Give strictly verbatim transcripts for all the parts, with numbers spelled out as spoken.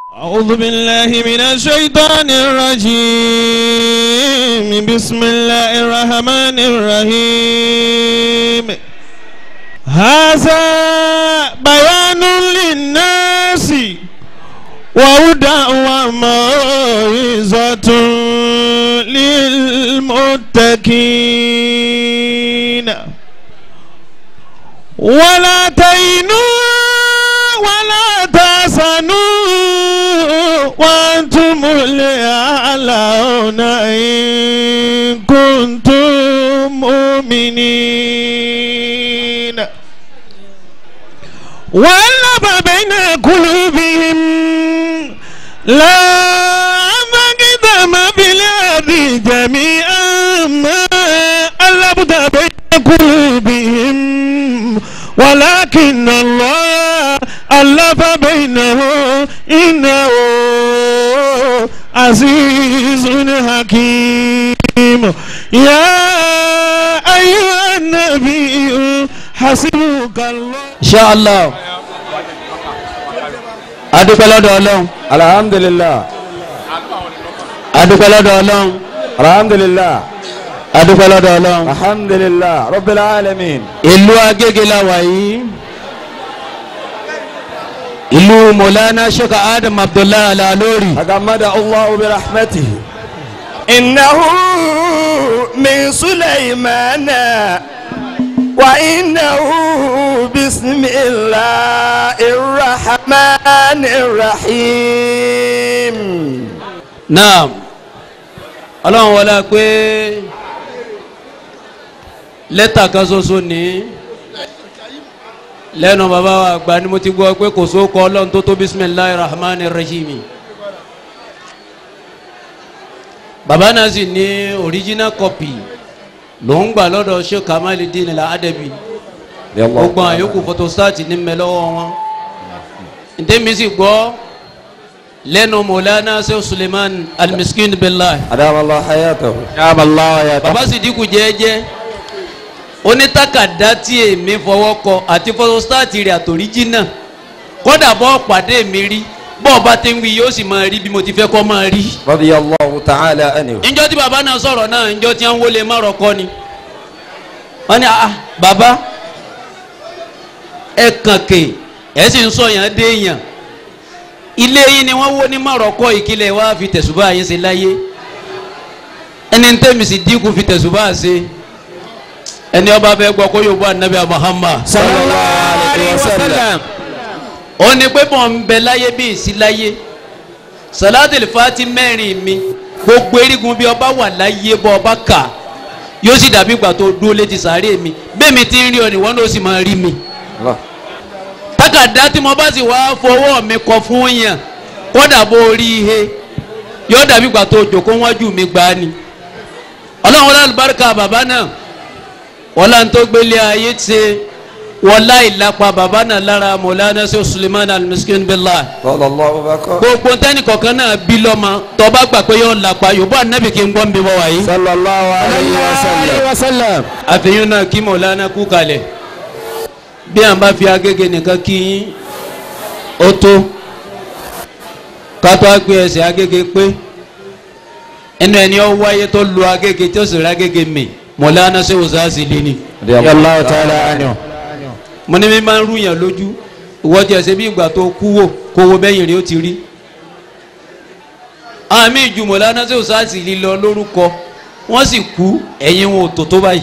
أعوذ بالله من الشيطان الرجيم بسم الله الرحمن الرحيم هذا بيان للناس وهدى وموعظة للمتقين ولا تهنوا ولا تحزنوا وأنتم الأعلون إن كنتم مؤمنين وألف بين قلوبهم لا مقدم في الأرض جميعا ما ألفت بين قلوبهم ولكن الله ألف بينهم إنه عزيز حكيم يا أيها النبي حسبك الله إن شاء الله adúpẹ́ lọ́dọ̀ Ọlọ́run alhamdulillah adúpẹ́ lọ́dọ̀ Ọlọ́run alhamdulillah adúpẹ́ lọ́dọ̀ Ọlọ́run alhamdulillah rabbil alamin. ìlú Agége la wà yìí ìlú Mọ̀lánà Sheikh Adam Abdullahi Al-Alori agamada Allahu bi rahmatihi. innahu min Sulaymana wa innahu bismillahir rahmanir rahim. naam Ọlọ́run wọlé pé lẹ́tà kan ṣoṣo ní lẹ́nu bàbá wa àgbà ni mo ti gbọ́ pé kò sóko Ọlọ́run tó tó bismillahir rahmanir rahim. bàbá náà sì ní original copy ló ń gbà lọ́dọ̀ Sheikh Kamaluddin Al-Adabi gbogbo àyókù photostat ní mẹ́lọ́wọ́ wọn ntẹ́mi sì gbọ́ lẹ́nu Mawlana Sheikh Suleiman Al-Miskin Billah adamallahu hayatahu. adamallahu hayatahu. bàbá sì dínkù jẹ́ẹ́jẹ́ onítakàdá tí èmi fọwọ́ kọ àti photostat rẹ̀ àtòríjínà kódà bọ́ pàdé mi rí bọ́ọ̀ bá ti ń wí yóò sì máa rí bí mo ti fẹ́ kọ́ máa rí. radiyallahu ta'ala anhu. njọ́ tí bàbá náà sọ̀rọ̀ náà njọ́ tí wọ́n wọlé márọ̀ kọ́ ni wọ́n ní ah bàbá ẹ kàn ké ẹ sì ń sọ yàn dé yàn ilé yìí ni wọ́n wó ní márọ̀ kọ́ ìkílẹ̀ wá fi tẹ̀sùbá yín ṣe láyé ẹni tẹ́mi sì dínkù fi tẹ̀sùbá ṣe ẹni ọba fẹ́ gbọ́ kó yóò bọ́ anabi Muhammad sallallahu alayhi wa sallam. ó ní pé bọ́n ń bẹ láyé bí ìsí láyé Salatul Fati mẹ́rin mi gbogbo erigun bí ọba wà láyé bọ́ ọba kà yóò sì dàbí ìgbà tó dúró létí sàárè mi bẹ́ẹ̀ mi ti ń rí ọ nìwọ́n ló sì máa rí mi. tákàdá tí mo bá sì wá fọwọ́ mi kọ fún yàn kódà bó rí ihe yóò dàbí ìgbà tó jòkó wájú mi gbá ni. ọlọ́run wọlé alùbáríkà bàbá náà wọlé tó gbélé ayé ṣe wọlá ìlápa bàbá náà lára Mawlana Sheikh Suleiman Al-Miskin Billah. gbogbo tẹ́nì kọ̀ọ̀kan náà bí lọ́mọ tọ́ba gbà pé yóò lápa yòóbá anábì kí n gbọ́n bí wọ́n wáyé. sallallahu alayhi wa sallam. àfihàn náà kí Mawlana kú kalẹ̀ bí à ń bá fi Agége nìkan kí yín ó tó kátó àgbé ẹsẹ̀ Agége pé ẹnu ẹni ó wáyé tó lu Agége tó sì rí Agége mi Mawlana Sheikh Zazili ni. radiyallahu ta'ala anhu. mo ní mi máa ń rúyàn lójú ìwọ jẹ́ ṣe bí ìgbà tó kú wò kó wo bẹ́yìn rí ó ti rí àmì ìjùmọ̀ lánàá tí ó sáàsì lílọ lórúkọ wọ́n sì kú ẹ̀yìn wọn ò tó tó báyìí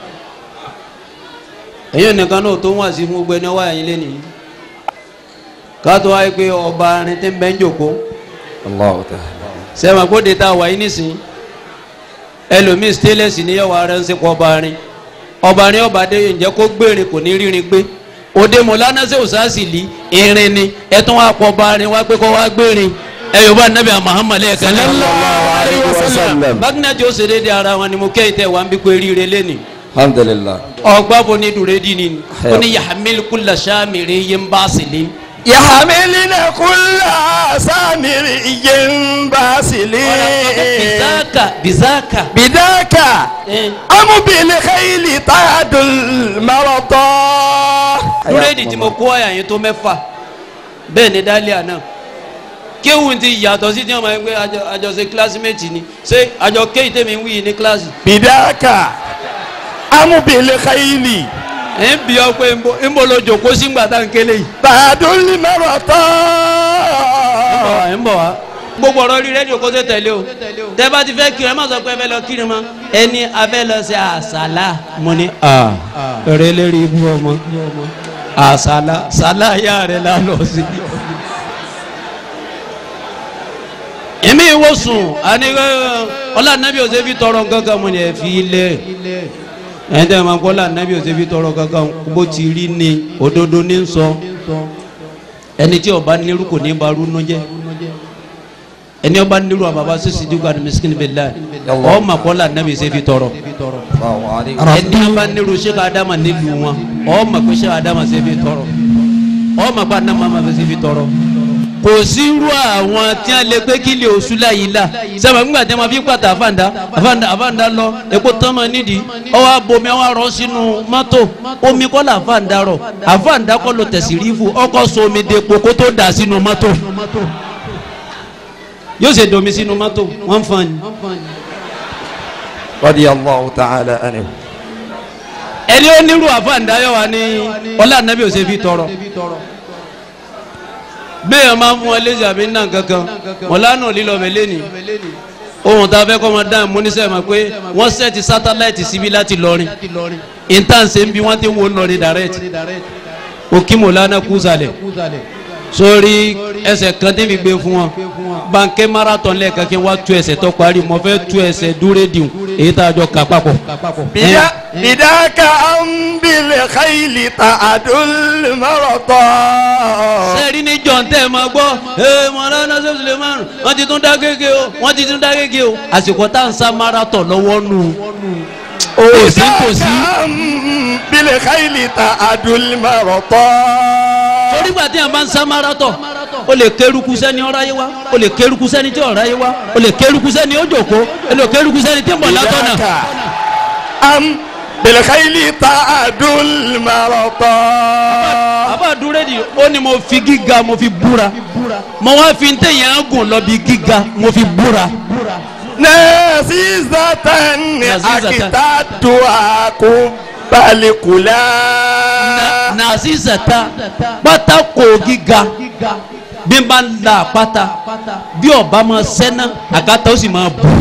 ẹ̀yìn nìkan náà tó wọ́n sí fún gbogbo ẹni wáyà yín lẹ́nu yìí káàtó wáyé pé ọba arin tí ń bẹ́ ń jòkó sẹ́wọ̀n gbóde tá a wáyé nísìnyí ẹlòmíì stainless níyàwó ara ń sẹ́kọ̀ ọba arin ọba ní ọba dé ǹjẹ́ kó gbèrè kò ní rírin gbé òde Mawlana Sheikh Zazili irin ni ẹtún wá pọ̀ ọba arin wá pé kó wá gbèrè ẹ̀yọ̀bá nàbẹ̀ Muhammad ẹ̀kan náà bákínà tí ó ṣe déédéé ara wọn ni mo kẹ́ ìtẹ̀ wá ń bí pé ríire lẹ́nì. alhamdulillah. ọgbà bo ní dùrẹ́dì ni ó ní yahamil kulla shamiri yín bá sílẹ̀. yahamilina kulla samiri yín bá sílẹ̀. bizaka bizaka. bidaka. amu bil khayli ta'dul marada. dùrẹ́dì tí mo kó àyà yín tó mẹ́fà bẹ́ẹ̀ ni dálíà náà kéwù ti yàtọ̀ sí tí wọ́n máa ń gbé àjọṣe classmate ni ṣé àjọ kéyìí tèmi ń wí ní kíláàsì. bidaka amubile khayili. ẹ̀ ń bí ọ pé ń bọ̀ lọ jòkó sígbà tá n kélé yìí. tàdúlì mẹ́rọ̀tọ́. ń bọ̀ wá gbogbo ọ̀rọ̀ rí rédíò kó tó tẹ̀lé o tẹ́ bá ti fẹ́ kiri ẹ má sọ pé ẹ fẹ́ lọ kiri mọ́ ẹni abẹ́ lọ sí àṣàlá mo ní à eré lérí ibú ọmọ àṣàlá ṣàlá yá rẹ̀ la lọ sí. èmi ìwọ sùn àní ọlá nàbí ọ̀sẹ̀ fi tọrọ kankan mo ní ẹ fi ilẹ̀ ẹ̀ ń tẹ́ ẹ máa kọ́ ọlá nàbí ọ̀sẹ̀ fi tọrọ kankan bó ti rí ni òdodo ní sọ ẹni tí ọba nírú kò ní barú nú jẹ́ ẹni ọba nílùú àbàbà sísè dùkú àti mẹsìkìnì bẹlẹ ọ ma kọ́ la nàbì ṣe fi tọrọ ẹni ọba nílùú Sheikh Adama nílùú wọn ọ ma kọ́ Sheikh Adama ṣe fi tọrọ ọ ma kọ́ anamọ ma ṣe fi tọrọ kò sí irú àwọn tí a lè pé kí lè oṣù láyìí la sábà nígbà tí a ma fi pàtà àfàǹdà àfàǹdà àfàǹdà lọ èkó tán ma nídìí ọwọ́ abomi ọwọ́ arọ sínú mọ́tò omi kọ́ la àfàǹdà rọ àfàǹdà kọ́ lọ tẹ̀sí rífu ọkọ̀ so omi depo kó tó dà sínú mọ́tò yóò ṣe domi sínú mọ́tò wọ́n fan ni. radiyallahu ta'ala anhu. ẹni ó nírú àfàǹdá yọ wá ní ọlá ànábì ò ṣe fi tọrọ bẹ́ẹ̀ máa ń fún ẹ léṣe àbí nà kankan wọn lánàá lílọ bẹ̀lẹ́ ni ohun tá a fẹ́ kọ́ máa dáhùn múnísẹ́ ma pé wọ́n sẹ́ẹ̀tì sátáláìtì síbi láti lọrin intanse ń bí wọ́n ti ń wo lọrin direct òkìmọ̀ lánàá kú sálẹ̀ sórí ẹsẹ̀ kan tẹ́mi gbé fún wọn banke marathon lẹ́ẹ̀kan kí n wá tu ẹsẹ̀ tó parí mo fẹ́ tu ẹsẹ̀ dúró dìhun èyí tá a jọ kà papọ̀. bidaka ambile khayli ta'adul marata. sẹ́ẹ̀rí ní jọ̀ǹ tẹ́ ẹ máa gbọ́ ee mọ̀lánà ṣe Suleiman wọ́n ti tún dá gègé o wọ́n ti tún dá gègé o àsìkò tá à ń sá marathon lọ́wọ́ nù. o sí kò sí. bidaka ambile khayli ta'adul marata. torí gbà tí a bá ń sá marathon o lè kéruku sẹ́ni ọ̀rá yé wa o lè kéruku sẹ́ni tí ọ̀rá yé wa o lè kéruku sẹ́ni ó jòkó o lè kéruku sẹ́ni tí ń bọ̀ látọ̀nà. am bil khayli ta'adul marata. àbá dúró di ó ní mo fi gíga mo fi búra mo wá fi ntẹ̀yìn gùn lọ bí gíga mo fi búra. nazizatan akitatu aku balikula. nazizata pátákó gíga bí n bá la pátá bí ọba máa sẹ́nà àkàtà ó sì máa bù.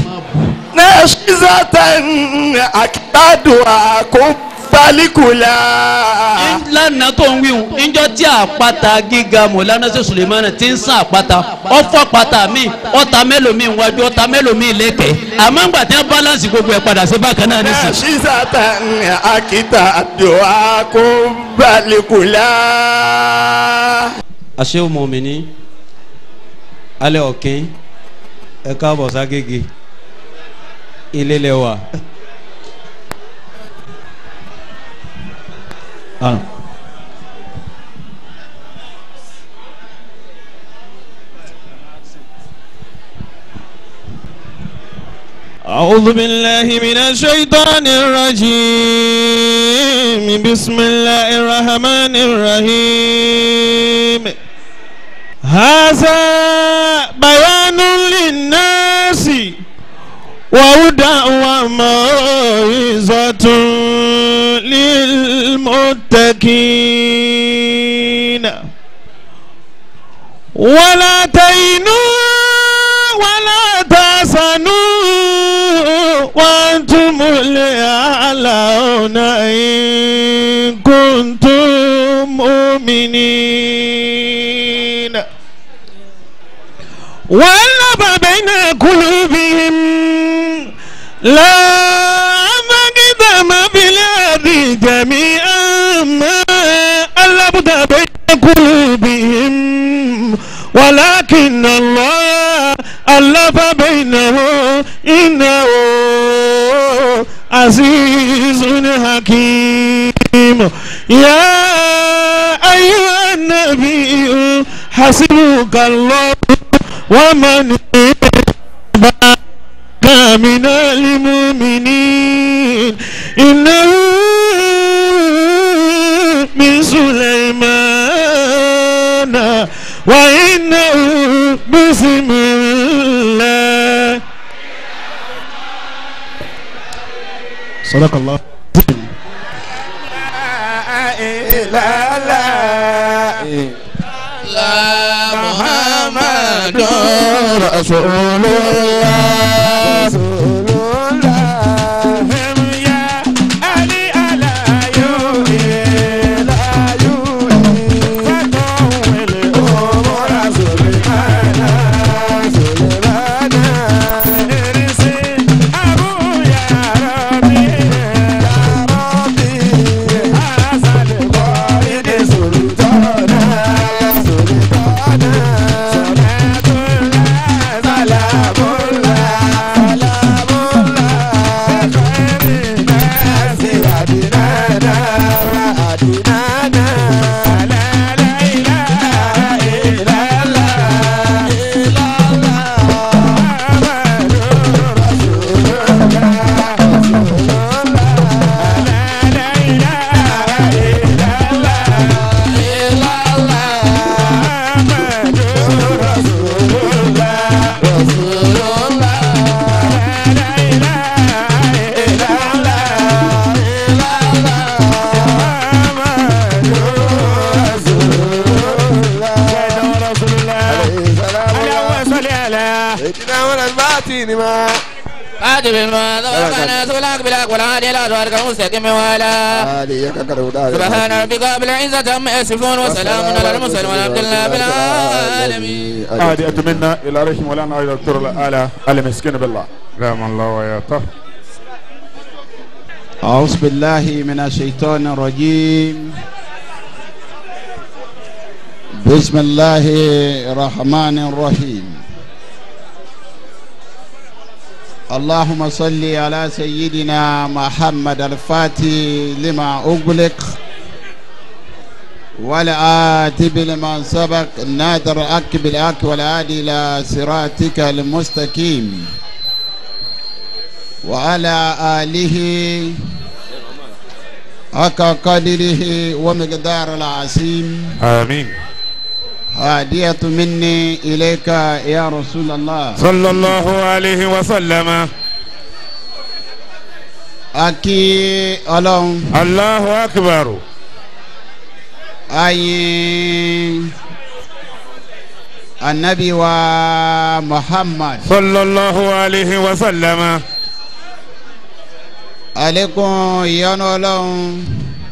nazizatan akitatu aku balikula. lánàá tó ń wíwù níjọ́ tí àpáta gíga Mọ̀lánà Sheikh Suleiman ti ń sàn àpáta ọ̀fọ̀ àpáta mi ọ̀tá mélòmíì wájú ọ̀tá mélòmíì lẹ́kẹ̀ẹ́ àmọ́ ńgbà tí wọ́n balance gbogbo ẹ̀ padà sí bákan náà nísìnyí. nazizatan akitatu aku balikula. aṣẹ́ òmùmíní alẹ́ ọ̀kín ẹ káàbọ̀ ságége ilé lẹ́wà. أعوذ بالله من الشيطان الرجيم بسم الله الرحمن الرحيم هذا بيان للناس وهدى وموعظة للمتقين ولا تهنوا ولا تحزنوا وأنتم الأعلون إن كنتم مؤمنين وألف بين قلوبهم لا مقدم بالأرض جميعا ما ألفت بين قلوبهم ولكن الله ألف بينهم إنه عزيز حكيم يا أيها النبي حسبك الله ومن اتبعك من المؤمنين إنه من سليمان وإنه بسم الله. صدق الله. لا لا لا محمد رسول الله رسول الله يا علي على يومي لا يومي فطول الأمور سليمان سليمان ارسل أبو يا ربي يا ربي أسأل قائد سلطانا سلطانا صلاة الله سلام الله سلام الله بخير الناس وأدنانا وأدنانا لا لا إله إلا الله إلا الله محمد رسول الله رسول الله لا لا إله إلا الله إلا الله محمد رسول الله رسول الله لا إله إلا الله إلا الله محمد رسول الله سيدنا رسول الله اللهم صل على سيدنا والباتين ما آتي بالماء ذوقنا سبلك بلاك والعادي لا تبارك المستقيم ولا سبحان ربك رب العزة عما يصفون وسلام على المرسلين والحمد لله بالعالمين. هذه أتمنى إلى رحم ولا نعيد دكتور الآلة المسكين بالله رحم الله ويطه. أعوذ بالله من الشيطان الرجيم. بسم الله الرحمن الرحيم. اللهم صل على سيدنا محمد الفاتح لما أغلق والآتي لمن سبق نادر أك بالأك والعادي إلى صراطك المستقيم وعلى آله حق قدره ومقدار العظيم. آمين. هدية مني إليك يا رسول الله صلى الله عليه وسلم. أكي ألون الله أكبر. أي النبي ومحمد صلى الله عليه وسلم. عليكم يا نولون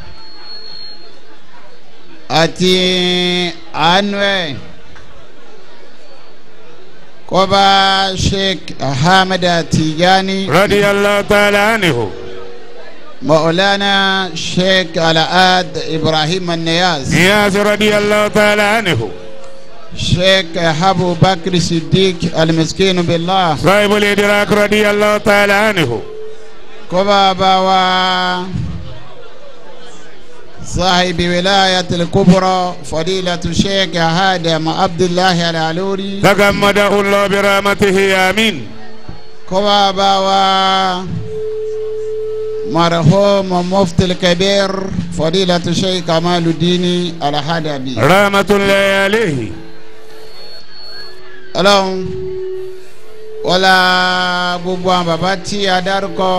àti àánú ẹ̀ kó bá Sheikh Ahmed Tijani radiyallahu ta'ala anhu, Maulana Sheikh Al-Ad Ibrahim An-Niyaz Niyaz radiyallahu ta'ala anhu, Sheikh Abu Bakr Siddiq Al-Miskin Billah Sahibul Idrak radiyallahu ta'ala anhu, kó bá bá wa صاحب ولاية الكبرى فضيلة الشيخ هادم عبد الله العلوري تغمده الله برحمته آمين. كوابا و مرحوم مفتي الكبير فضيلة الشيخ كمال الدين الحدبي رحمة الله عليه. Ọlọ́run wọlá gbogbo àwọn bàbá tí a dárúkọ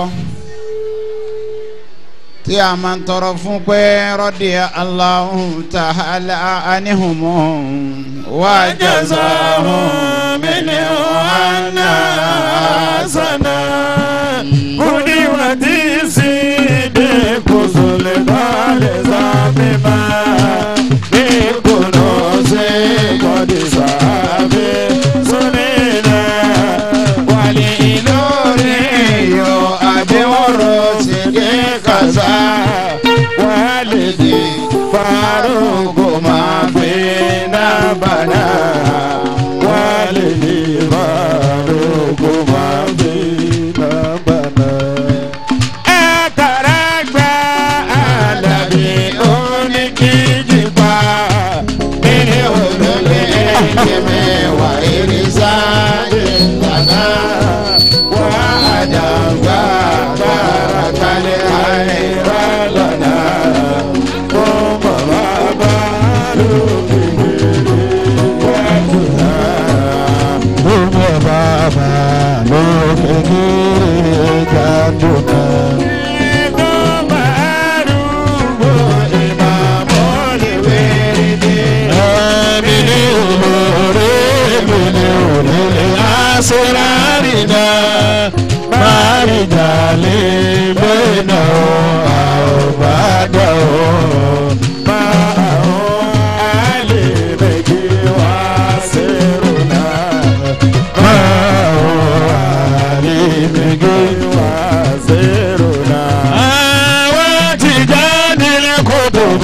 tí a máa ń tọrọ fún pé rọ́dí Allahu ta'ala anihum wa jazahum minhu anna hasana kudi wa disi de kusule bale zamima de kuno se kodi sabe sunina wali ilori yo abeworo sige kaza walidi farugo mabena bana walidi farugo mabena bana akaragba alabi onikiji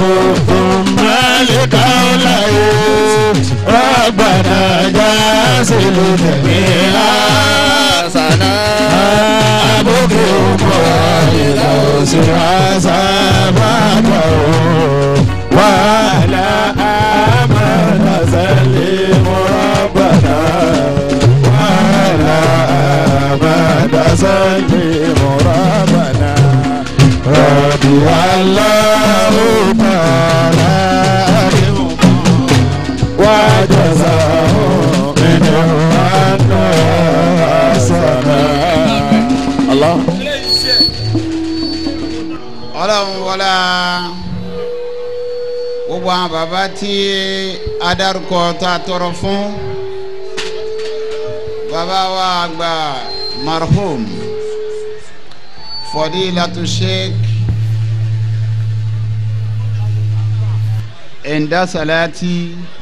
ثم لقوله ربنا جازل جميعا سنا أبوكم وإلى سبحانه وعلى آمن سلم ربنا وعلى آمن سلم ربنا رضي الله تعالى وجزاه منه عنا حسنا الله ọlọ́run wọlá gbogbo àwọn bàbá tí adarúkọ tá a tọrọ fún bàbá wa àgbà marhum Fadilatu Sheikh Enda Salati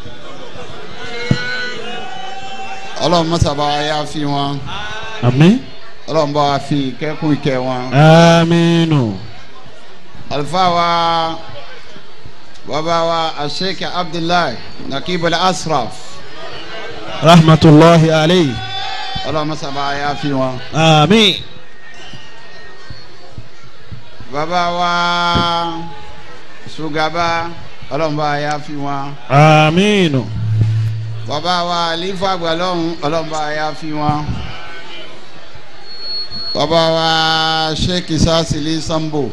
ọlọ́run mọ́sàbá yá fi wọn àmín ọlọ́run bá wa fi kẹ́kùn ìkẹ́ wọn. àmín. alfa wa baba wa Sheikh Abdullahi Nakib al-Asraf rahmatulahi alayhi. ọlọ́run mọ́sàbá yá fi wọn. àmín. baba wa Sugaba ọlọ́run bá yá fi wọn. àmín. baba wa Alifa Agbalọ́hun ọlọ́run bá yá fi wọn. baba wa Sheikh Isasili Sambo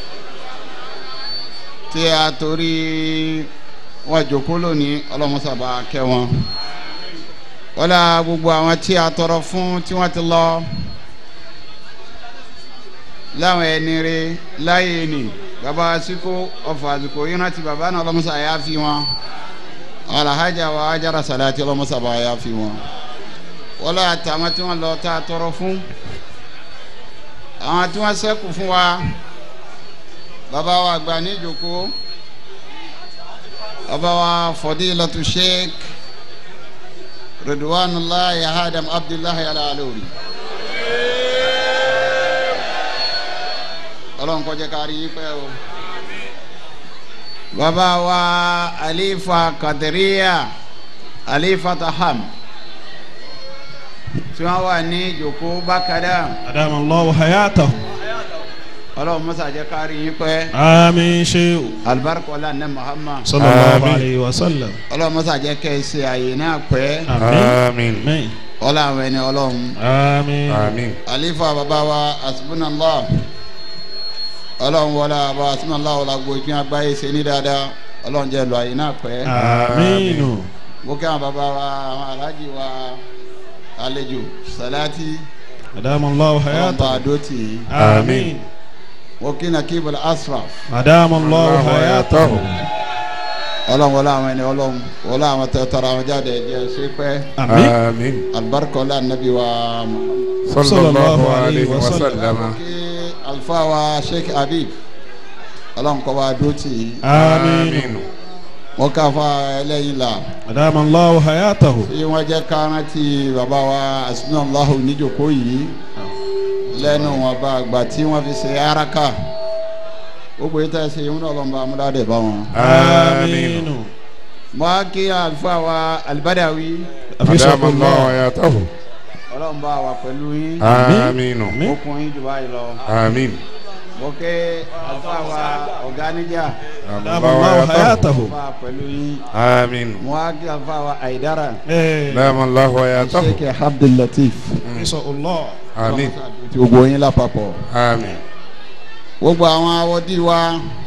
tí a torí wọn jókòó lónìí ọlọmọsàbà kẹ́ wọn wọlá gbogbo àwọn tí a tọrọ fún tí wọn ti lọ láwọn ẹni rẹ láyé ni baba asiko ọfọ àsìkò yìí rántí baba náà ọlọmọsà yà fi wọn alahajà wa Hajara Salati ọlọmọsàbà yà fi wọn wọlá àtàwọn tí wọn lọ tá a tọrọ fún àwọn tí wọn ṣẹ́kù fún wa. baba wa àgbà ní ìjókòó baba wa Fadilatu Sheikh Ridwanullahi Adam Abdullahi Al-Aluri ọlọ́run kó jẹ́ ká rí yín pẹ́ o baba wa Alifa Kadiriya Alifa Taham tí wọ́n wà ní ìjókòó bákadà adamallahu hayatahu. ọlọ́run mọ́sá jẹ́ ká rí yín pẹ́. àmín ṣeun. alibarika ọlá ní Muhammad. sallallahu alayhi wa sallam. ọlọ́run mọ́sá jẹ́ kẹ́ ẹ ṣe àyè náà pẹ́. àmín. ọlá àwọn ẹni ọlọ́run. àmín. alifa baba wa asibunallah ọlọ́run wọlé baba asibunallah wọlé agbo ìpín àgbáyé ṣe ní dáadáa ọlọ́run jẹ́ lu àyè náà pẹ́. àmín. mo kí àwọn baba wa àwọn aláàjì wa àlejò Salati. adamallahu hayatahu. ọlọ́run bá a dó tì í. àmín. wakina Nakib al-Asraf. adamallahu hayatahu. ọlọ́run wọlé àwọn ẹni ọlọ́run wọlé àwọn tẹ tọrọ àwọn jáde ẹ̀jẹ̀ ṣe pẹ́. àmín. alibarika ọlá nabi wa sallallahu alayhi wa sallam. kí alfa wa Sheikh Habib ọlọ́run kọ́ wa dó tì í. àmín. wọ́n ká fa ẹlẹ́yin la. adamallahu hayatahu. tí wọ́n jẹ́ kárántì bàbá wa asinalahu níjòkó yìí lẹ́nu wọn bá àgbà tí wọ́n fi ṣe araka gbogbo yìí tẹ́ ṣe ìmúdọ̀ ọlọ́mọba amúdáde bá wọn. àmín. mo á kí àlùfáà wa Al-Badawi. adamallahu hayatahu. ọlọ́mọba wa pẹ̀lú yín. àmín. ó kún yín jù báyìí lọ. àmín. mo kí àlùfáà wa Ọ̀gáníjà. adamallahu hayatahu. ọlọ́mọba pẹ̀lú yín. àmín. mo á kí àlùfáà wa Aidara. adamallahu hayatahu. Sheikh Abdul Latif. inshallah. àmín. tí gbogbo yín lápapọ̀. àmín. gbogbo àwọn awọ́dí wa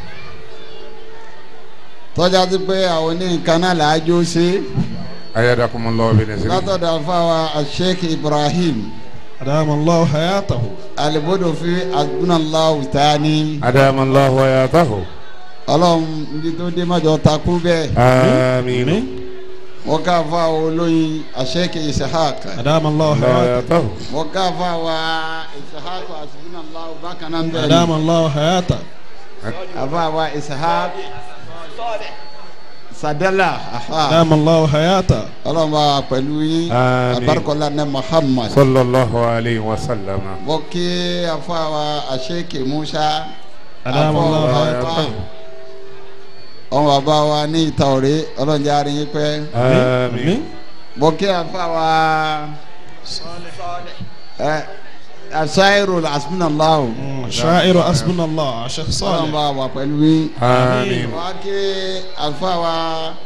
tọ́já sí pé àwọn ní nǹkan náà làájó ṣe. ayadakumullahu bi nasrihi. látọ̀dọ̀ àfáwà Sheikh Ibrahim. adamallahu hayatahu. alibodo fi asbunallahu tani. adamallahu hayatahu. ọlọ́run ibi tó dé mọ́jọ takú bẹ́ẹ̀. àmín. wọ́n ká fáwọn olóyin Sheikh Ishaq. adamallahu hayatahu. wọ́n ká fáwọn Ishaq asbunallahu bákan náà bẹ́ẹ̀. adamallahu hayatahu. àfáwà Ishaq sadala afa. adamallahu hayatahu. ọlọ́run bá pẹ̀lú yín. àmín. abarikola ní Muhammad. sallallahu alayhi wa sallam. bọ́ kí afáwa Sheikh Musa. adamallahu hayatahu. ọmọ bàbá wa ní ìta òré ọlọ́njẹ́ àríyìn pẹ́. àmín. mo kí àfa wa ẹ asairu asbunallahu. shairu asbunallahu Sheikh Saleh. ọlọ́run bá wà pẹ̀lú yín. àmín. wà á kí àfa wa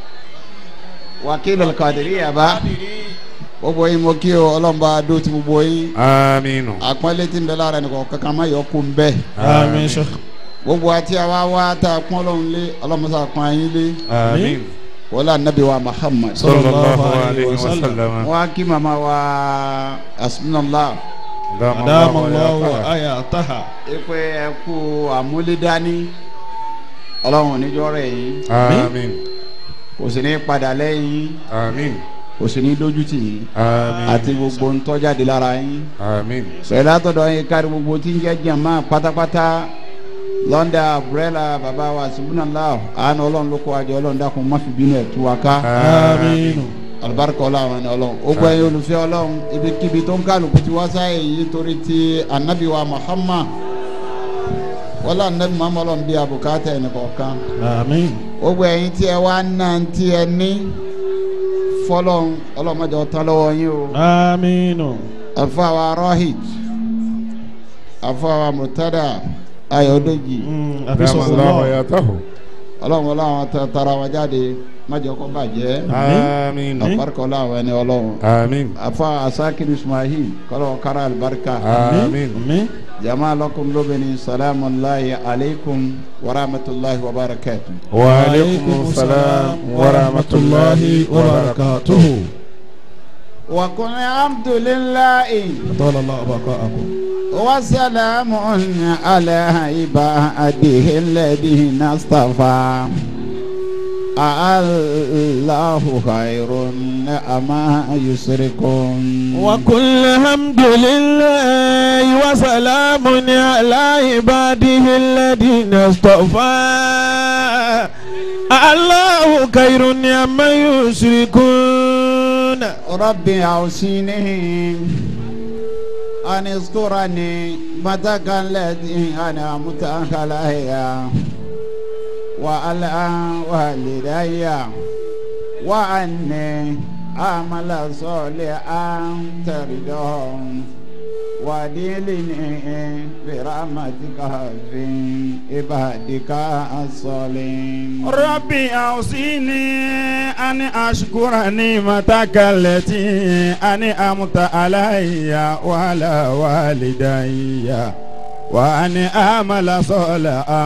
wakil al-Qadiriyya bá gbogbo yín mo kí o ọlọ́run bá dó ti gbogbo yín. àmín. àpọ́nlé tí ń bẹ lára ẹnì kọ̀ọ̀kan kan má yọ kó ń bẹ́ẹ̀. àmín Sheikh. gbogbo àti àwa wa tá a pọ́n lọ́hún lé ọlọ́mọsá pọ́n ayín lé. àmín. wọlé anabi wa Muhammad. sallallahu alayhi wa sallam. wọ́n á kí màmá wa asminallah. adamallahu ayataha. ipe ẹ kú àmúlédání ọlọ́run oníjọ́ rẹ̀ yìí. àmín. kò sì ní padà lẹ́yìn. àmín. kò sì ní dójútì yìí. àmín. àti gbogbo ntọ́jáde lára yín. àmín. pẹ̀lú àtọ̀dọ̀ yín kárí gbogbo tí ń jẹ́ jàmá pátápátá lọ́ndà àbúrẹ́là bàbá wa subhanallah àánú ọlọ́run ló kó àjọ ọlọ́run dákun má fi bínú ẹ̀ tú wa ká. àmín. alibarika ọlọ́run ẹni ọlọ́run ó gbọ́ ẹ̀yin olùfẹ́ ọlọ́run ibikíbi tó ń kálukú ti wá sáyé yìí torí ti anabi wa Muhammad wọ́lá anabi Muhammad ọlọ́run bí abùkátà ẹni kọ̀ọ̀kan. àmín. ó gbọ́ ẹ̀yin tí ẹ wá ná tí ẹ ní fọlọ́run ọlọ́run mọ́jọ tán lọ́wọ́ yín o. àmín. afa wa Rohit afa wa Murtada Ayọ̀dèjì. adamallahu ayatahu. ọlọ́run ọlọ́run tara wa jáde májọ kó bàjẹ́. àmín. àbárikọ ọlọ́run ẹni ọlọ́run. àmín. afa Asakir Ismail kọ́lọ́ kára alibarika. àmín. jama lakum lóbìnrin salamu alayhi alaykum wa rahmatulahi wa barakatu. wa aleykum salaam wa rahmatulahi wa barakatuhu. wa kun alhamdulillahi. atala Allah baqaakum. وسلام على عباده الذين اصطفى الله خير أما يشركون وكل حمد لله وسلام على عباده الذين اصطفى الله خير أما يشركون ربي أوصيني أن اذكرني متك الذي أنعمت علي وعلى والدي وأني أعمل صالحا ترضاه وأدخلني برحمتك في عبادك الصالحين. ربي أوصيني أن أشكر نعمتك التي أنعمت علي وعلى والدي وأن أعمل صالحا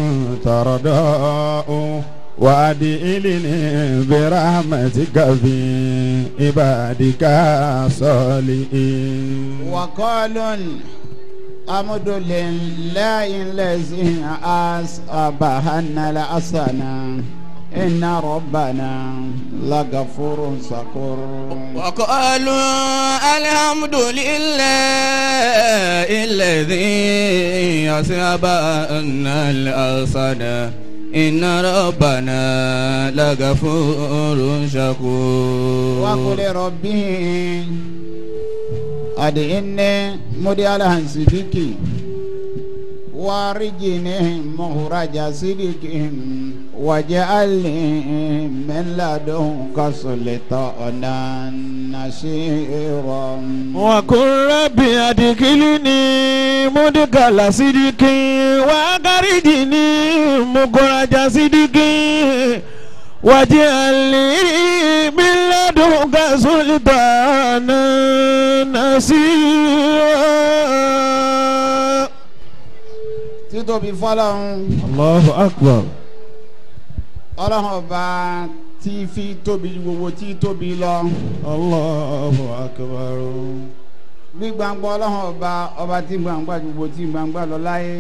ترضاه وأدخلني برحمتك في عبادك الصالحين. وقالوا الحمد لله الذي أصابنا الحسنى إن ربنا لغفور شكور. وقالوا الحمد لله الذي أصابنا الحسنى إن ربنا لغفور شكور. وقل ربي أدعني مديال صديقي وارجني مخرج صديقي واجعلني من لدنك سلطانا نصيرا. وقل ربي أدخلني مدخل صدق وأخرجني مخرج صدق واجعل لي من لدنك سلطانا نصيرا. títóbi fọ́lọ́run. Allahu akbar. ọlọ́run ọba tí fi tóbi ju gbogbo tí tóbi lọ. Allahu akbar. gbígbàngbọ́ ọlọ́run ọba ọba tí gbàngbà ju gbogbo tí gbàngbà lọ láyé.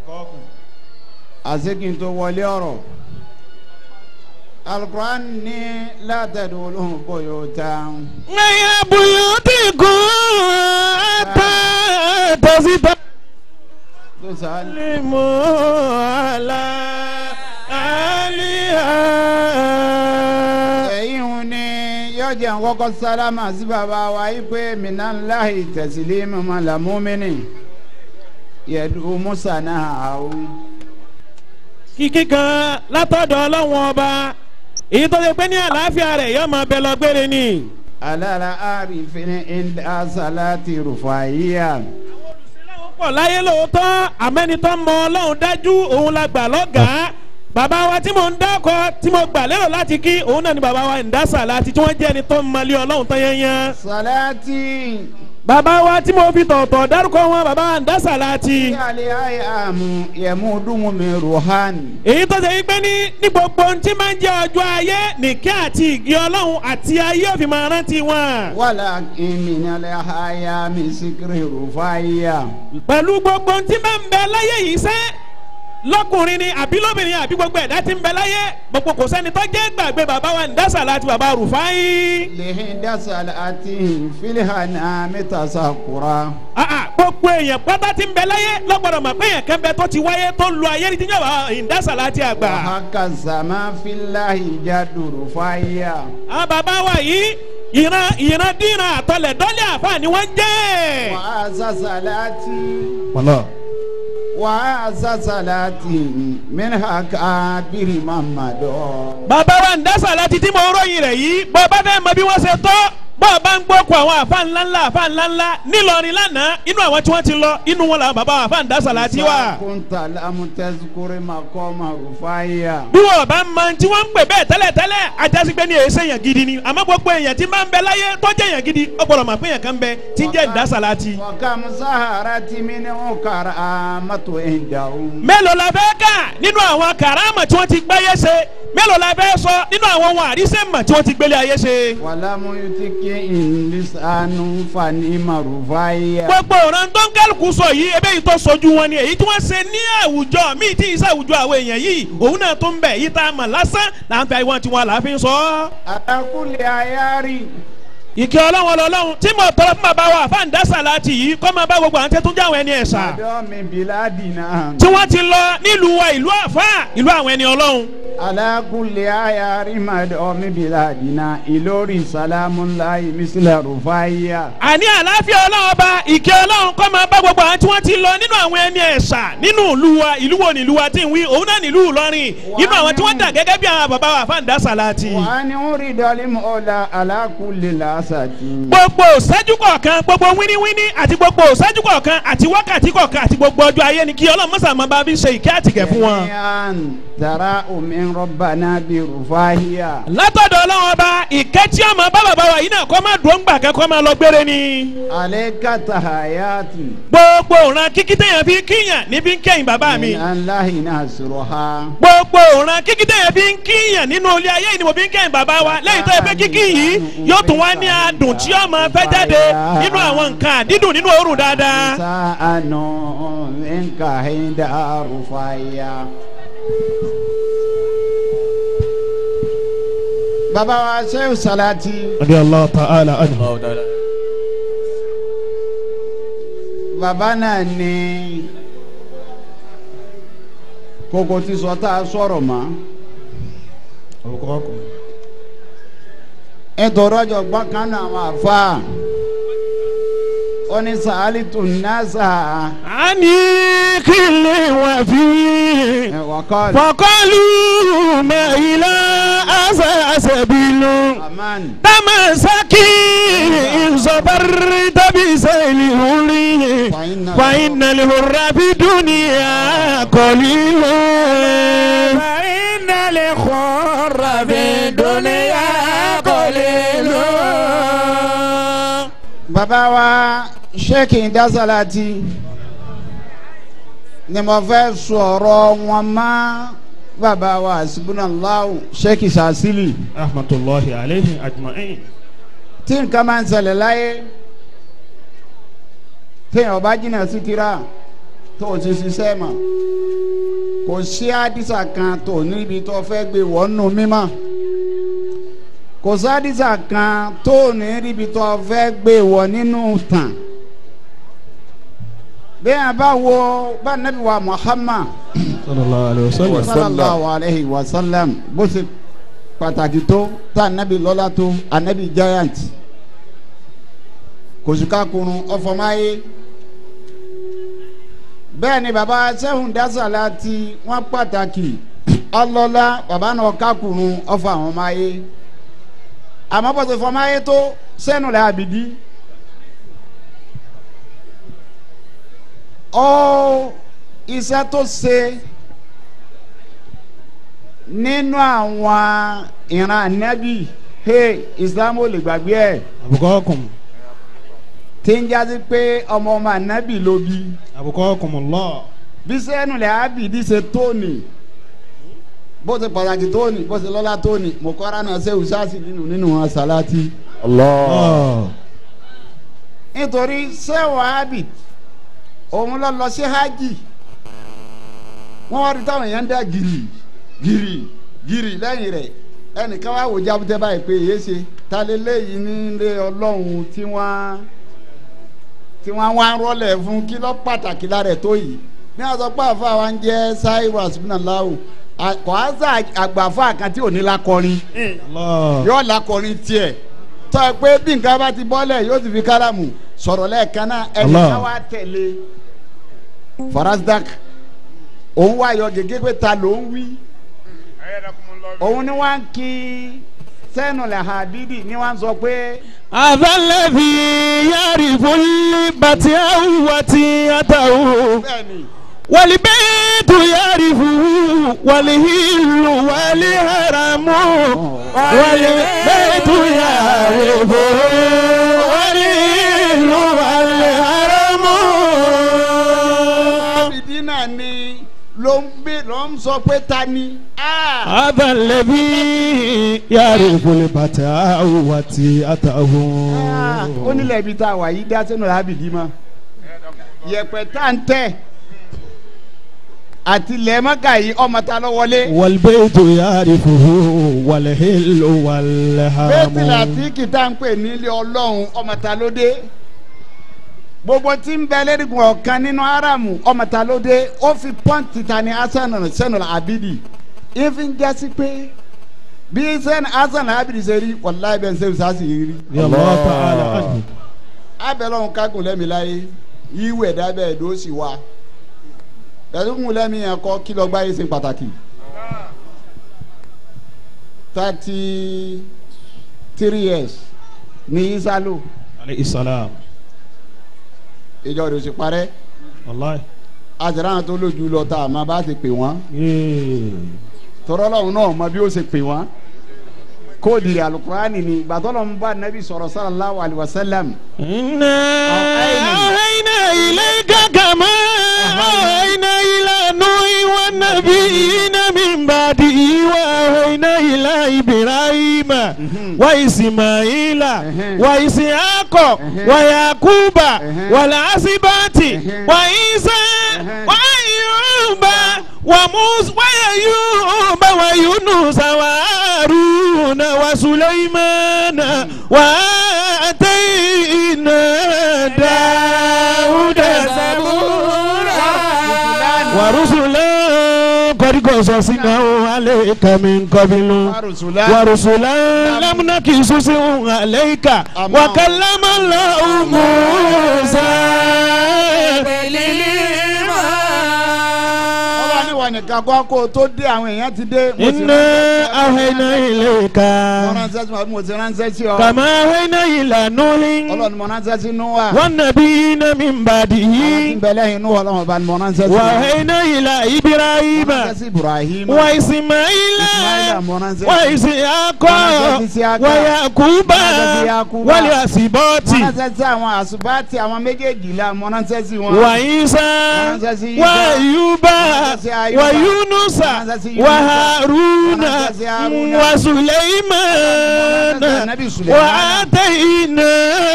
àṣekìn tó wọlé ọ̀rọ̀. alukur'an ní látẹ̀dù olóhùn bóyá ó ta. ngaya buyutikum hatta tasita. limu ala aliha. ẹ̀yin ò ní yọjà kọ́kọ́ sálámà sí bàbá wa yìí pé minallahi taslimu malamumini yẹdu musa náà àwọn kíkí kan látọ̀dọ̀ ọlọ́run ọba èyí tó ṣe pé ní àlàáfíà rẹ̀ yóò máa bẹ lọ gbére ni. alala arifin inda salati rufaiya. pọ̀ láyé lóòótọ́ àmẹ́nitọ́ mọ ọlọ́run dájú òun la gbà lọ́gàá bàbá wa tí mo ń dákọ tí mo gbà lérò láti kí òun náà ni bàbá wa ń dá sàláàtì tí wọ́n jẹ́ ẹni tó ń malé ọlọ́run tán yẹnyẹn. salati. bàbá wa tí mo fi tọ̀tọ̀ dárúkọ wọn bàbá wa ń dá sàláàtì. yàlẹ́ ayé àmú yẹmú dùnmù mi ruhani. èyí tó ṣe wípé ní ní gbogbo ohun tí máa ń jẹ́ ọjọ́ ayé nìkẹ́ àti ìgì ọlọ́run àti ayé òfin máa rántí wọn. wàlá ìmìnira ayé mi síkírì rufaiya. pẹ̀lú gbogbo ohun tí máa ń bẹ láyé yìí sẹ́ lọ́kùnrin ni àbí lóbìnrin àbí gbogbo ẹ̀dá tí ń bẹ láyé gbogbo kò sẹ́ni tó jẹ́ gbàgbé bàbá wa ń dá sàláàtì bàbá Rufai. lèhin dá sàláàtì filihana mẹ́tàsá kura. gbogbo èèyàn pátá tí ń bẹ láyé lọ́gbọ̀dọ̀ mọ̀ pé èèyàn kan bẹ tó ti wáyé tó lu ayé ní tíjọ́ bàbá ń dá sàláàtì àgbà. wàhákà sàmà filahi jadu Rufaiya. àwọn bàbá wa yìí ìran ìran dínran àtọlẹ̀ dọ́lẹ̀ àfa ni wọ́n jẹ́. wàá sàsàláàtì. wàlá. wàá sàsàláàtì minha kábírì mamadu. bàbá wa ń dá sàláàtì tí mo ròyìn rẹ̀ yìí bọ́ bá fẹ́ mọ bí wọ́n ṣe tọ́ bọ́ ọ bá ń gbókò àwọn àfa ńláńlá àfa ńláńlá nílọrin lánàá inú àwọn tí wọ́n ti lọ inú wọn làwọn bàbá àfa ń dá sàláàtì wà. sàkóńtà lámùtẹ́sukúrẹ́ máa kọ́ ọmọ Rufaiya. bí wọn bá mọ tí wọn ń pè bẹ́ẹ̀ tẹ́lẹ̀tẹ́lẹ̀ ajásí pé ní èsè yẹn gidi ni àmọ́ gbogbo èèyàn tí máa ń bẹ láyé tọ́jú èèyàn gidi ó gbọ́dọ̀ máa pé èèyàn kan bẹ tí ń jẹ́ ìdásàlátì. wàkàmù sahara tí mi ní wọn kàrà àmàtò ìdáhùn. mélòó la fẹ́ kà nínú àwọn kàrámà tí wọ́n ti gbáyé ṣe mélòó la fẹ́ sọ nínú àwọn ohun àrísẹ́mà tí wọ́n ti gbélé ayé ṣe. wàlámù yìí kí ìlísànù fanima Rufaiya. gbogbo ọ̀ràn tó ń kálukú sọ yìí ebe yìí tó sojú wọn ni èyí tí wọ́n ṣe ní àwùjọ míì tí ìṣe àwùjọ àwọn èèyàn yìí òun náà tó ń bẹ̀ yìí tá a mọ̀ lásán là ń fẹ́ wọn tí wọn là á fi sọ. àtàkùlẹ̀ ayárí. ìkẹ́ ọlọ́run ọlọ́run tí mo tọrọ fún bàbá wa fáńdá sàláàtì yìí kọ́ máa bá gbogbo àwọn tẹ́tún jáwọn ẹni ẹ̀sà. àdó mi bìládì náà. tí wọ́n ti lọ nílùú wa ìlú àfà ìlú àwọn ẹni ọlọ́run. alákùlẹ̀ ayárí màdó mi bìládì náà ìlórí sàlámùláì mísílẹ̀ Rufaiya. àní àlàáfíà ọlọ́run ọba ìkẹ́ ọlọ́run kọ́ máa bá gbogbo àwọn tí wọ́n ti lọ nínú àwọn ẹni ẹ̀sà nínú ìlú wa ìlú wo nílùú wa tí ń wí òun náà nílùú Ìlọrin nínú àwọn tí wọ́n dà gẹ́gẹ́ bí àwọn bàbá wa fáńdá sàláàtì. wà á ní orí dọ́límù ọ̀la alákùlẹ̀ làásàtì. gbogbo òṣẹ́jú kọ̀ọ̀kan gbogbo wíníwíní àti gbogbo òṣẹ́jú kọ̀ọ̀kan àti wákàtí kọ̀ọ̀kan àti gbogbo ọjọ́ ayé ni kí ọlọ́run mọ́sà máa bá fi ṣe ìkẹ́ àtìkẹ́ fún wọn. tara omi rọ́bànà bí Rufaiya. látọ̀dọ̀ ọlọ́run ọba ìkẹ́ tí ọmọ bá bàbá wa yìí náà kọ́ máa dùn gbà kẹ́kọ́ máa lọ gbére ni. alẹ́ kàtà hayati. gbogbo òran kíkí téèyàn fi kíyàn níbi ń kẹ́yìn bàbá mi. aláhi náà sọ̀rọ̀ ha. gbogbo òran kíkí téèyàn fi ń kíyàn nínú ilé ayé yìí ni mo fi ń kẹ́yìn bàbá wa lẹ́yìn tó yẹ pé kíkí yìí yóò tún wá ní adùn tí ọmọ fẹ́ jáde nínú àwọn nǹkan àdídùn nínú òórùn dáadáa. sàánù nǹkan ẹ̀dá Rufaiya. bàbá wa Sheikh Salati. radiyallahu ta'ala anhu. bàbá náà ní kókó tí sọ tá a sọ̀rọ̀ mọ́. nítorí ọjọ́ gbọ́n kan náà wà fà ó ní sàálì tó násà. a ní kílè wà fi fọkànlù mẹ́ìlá àṣàṣàbílù tamasaki ìsọfárì tàbí sẹ́ẹ̀lì húrí fàyínàlì húrà fi dúnìyà kọ́lílù. fàyínàlì húrà fi dúnìyà kọ́lílù. bàbá wa Sheikh Inda Salati ni mo fẹ́ sọ̀rọ̀ wọn mọ́ bàbá wa Hasbunallahu Sheikh Sasili rahmatulahi alayhi ajma'in. tí nǹkan máa ń ṣẹlẹ̀ láyé téèyàn bá jìnnà sí tírà tó o ti ṣiṣẹ́ mọ̀ kò sí àdìsá kan tó níbi tó fẹ́ gbé wọ́nù mímọ́ kò sí àdìsá kan tó níbi tó fẹ́ gbé wọ́ nínú tàn bẹ́ẹ̀ bá wo bá nabi wa Muhammad sallallahu alayhi wa sallam sallallahu alayhi wa sallam bó ṣe pàtàkì tó tá anabi lọ́lá tó anabi giant kò sí ká kurun ọ̀fọ̀máyé bẹ́ẹ̀ ni baba sẹ́hùn dásàlá ti wọ́n pàtàkì ọlọ́lá baba náà kákùnrin ọ̀fọ̀ àwọn ọmọ ayé àmọ́ bọ́sẹ̀ fọmọ ayé tó sẹ́nu lẹ́ àbìdí ọ́ iṣẹ́ tó ṣe nínú àwọn ìran ànábì hey Islam ò lè gbàgbé ẹ̀ àbùkọ́ ọkùn tí ń jásí pé ọmọ ọmọ ànábì ló bí àbùkọ́ ọkùn lọ. bí sẹ́nu lẹ́ àbìdí ṣe tóní bó ṣe pàtàkì tóní bó ṣe lọ́lá tóní mọ̀kọ́ra náà ṣe òṣàṣì nínú nínú wọn sàlátì. Allah. nítorí sẹ́wọ̀n àbì òun lọ lọ sí hajj wọ́n wá rí táwọn èèyàn ń dá gírì gírì gírì lẹ́yìn rẹ̀ ẹnìkan wá wò jábútẹ́ báyìí pé èyí ṣe ta lé léyìí nílé ọlọ́run tí wọ́n tí wọ́n wá ń rọ́lẹ̀ fún kí lọ́ pàtàkì lára ẹ̀ tó yìí ní àsọpọ̀ àfa wa ń jẹ́ sáírù àsùnmùnàláwù kò á sà àgbàfà kan tí ò ní lakọrin yóò lakọrin tiẹ̀ tọ́ ẹ pé bí nǹkan bá ti bọ́lẹ̀ yóò ti fi kálámù sọ̀rọ̀ lẹ́ẹ̀kan náà ẹnìkan wá tẹ̀lé farasdak òun wá yọ gègé pé ta ló ń wí òun ni wọ́n ń kí sẹ́nu lẹ̀ habidi ni wọ́n sọ pé. àbálẹ̀bí yàrá ìfúnlẹ̀ bàtí àwùwà tí a ta wò. والبيت يعرف والهل والهرم والبيت يعرف والهل والهرم. abidina ni ló ń gbé ló ń sọ pé ta ni. هذا الذي يعرف البتاع وتياته. ó nílẹ̀ ibi tá a wà yí dá sínú abidi mọ́ yẹ̀pẹ̀ tá ń tẹ̀ àti lẹ́mọ́gà yìí ọmọ ta lọ wọlé. wàlbẹ́ẹ̀tù yàrìfùhù wàlẹ́hìlù wàlẹ́hàmù. bẹ́ẹ̀tì láti kìtà ń pè nílé ọlọ́run ọmọ ta ló dé. gbogbo tí ń bẹ lẹ́rìgùn ọ̀kan nínú aramu ọmọ ta ló dé ó fi pọ́ǹtì ta ni hasan sẹ́nu abidi. ìfi ń jásí pé bí sẹ́nu hasan abidi ṣe rí wàláì bẹ́ẹ̀ ṣe ṣáàṣì yìí rí. yàrá ta àlà àjù. abẹ́lẹ́ òun kágun lẹ́mi láyé yíwẹ̀ dábẹ́ ẹ̀dọ́ sì wá pẹ̀lú múlẹ́mí yẹn kọ́ kí lọ gbáyé ṣe pàtàkì thirty three years ní isalo aleyhi salam. ìjọ rẹ̀ sì parẹ́ wàláì. àtẹ̀rán tó lójú lọ tá a máa bá ti pè wọ́n tọ́rọ́ lọ́hùn náà mọ bí ó ṣe pè wọ́n kóòdì rẹ̀ alukurani ni gbàtọ́lọ́ ń bá nabi sọ̀rọ̀ sallallahu alayhi wa sallam. inna awhayna ilayka kama awhayna ila nuhi wan nabiyina min ba'dihi wa awhayna ila ibrahima wa ismaila wa ishaqa wa yaquba wal asbati wa isa wa ayyuba wa musa wa ayyuba wa yunusa wa haruna wa sulaymana wa atayna dauda zabura wa rusula qad qasasnahu alayka min qablu wa rusula lam nakisusu alayka wa kallama Allahu Musa nìkan kọ́ kó o tó dé àwọn èèyàn ti dé. inna awhayna ilayka. mo ránṣẹ́ sí mo ti ránṣẹ́ sí ọ. kama awhayna ila nuhin. ọlọ́run mo ránṣẹ́ sí Nuwa. wan nabiyina min ba'dihi. àwọn tí ń bẹ lẹ́yìn Nuwa ọlọ́run ọba ni mo ránṣẹ́ sí. wa awhayna ila Ibrahima. mo ránṣẹ́ sí Ibrahima. wa Ismaila. Ismaila mo ránṣẹ́ sí. wa Ishaqa. wa Yaquba. wa al-asbati. mo ránṣẹ́ sí àwọn àsùbátì àwọn méjèèjì la mo ránṣẹ́ sí wọn. wa Isa. wa Ayuba. wa Yunusa wa Haruna wa Sulaymana wa atayna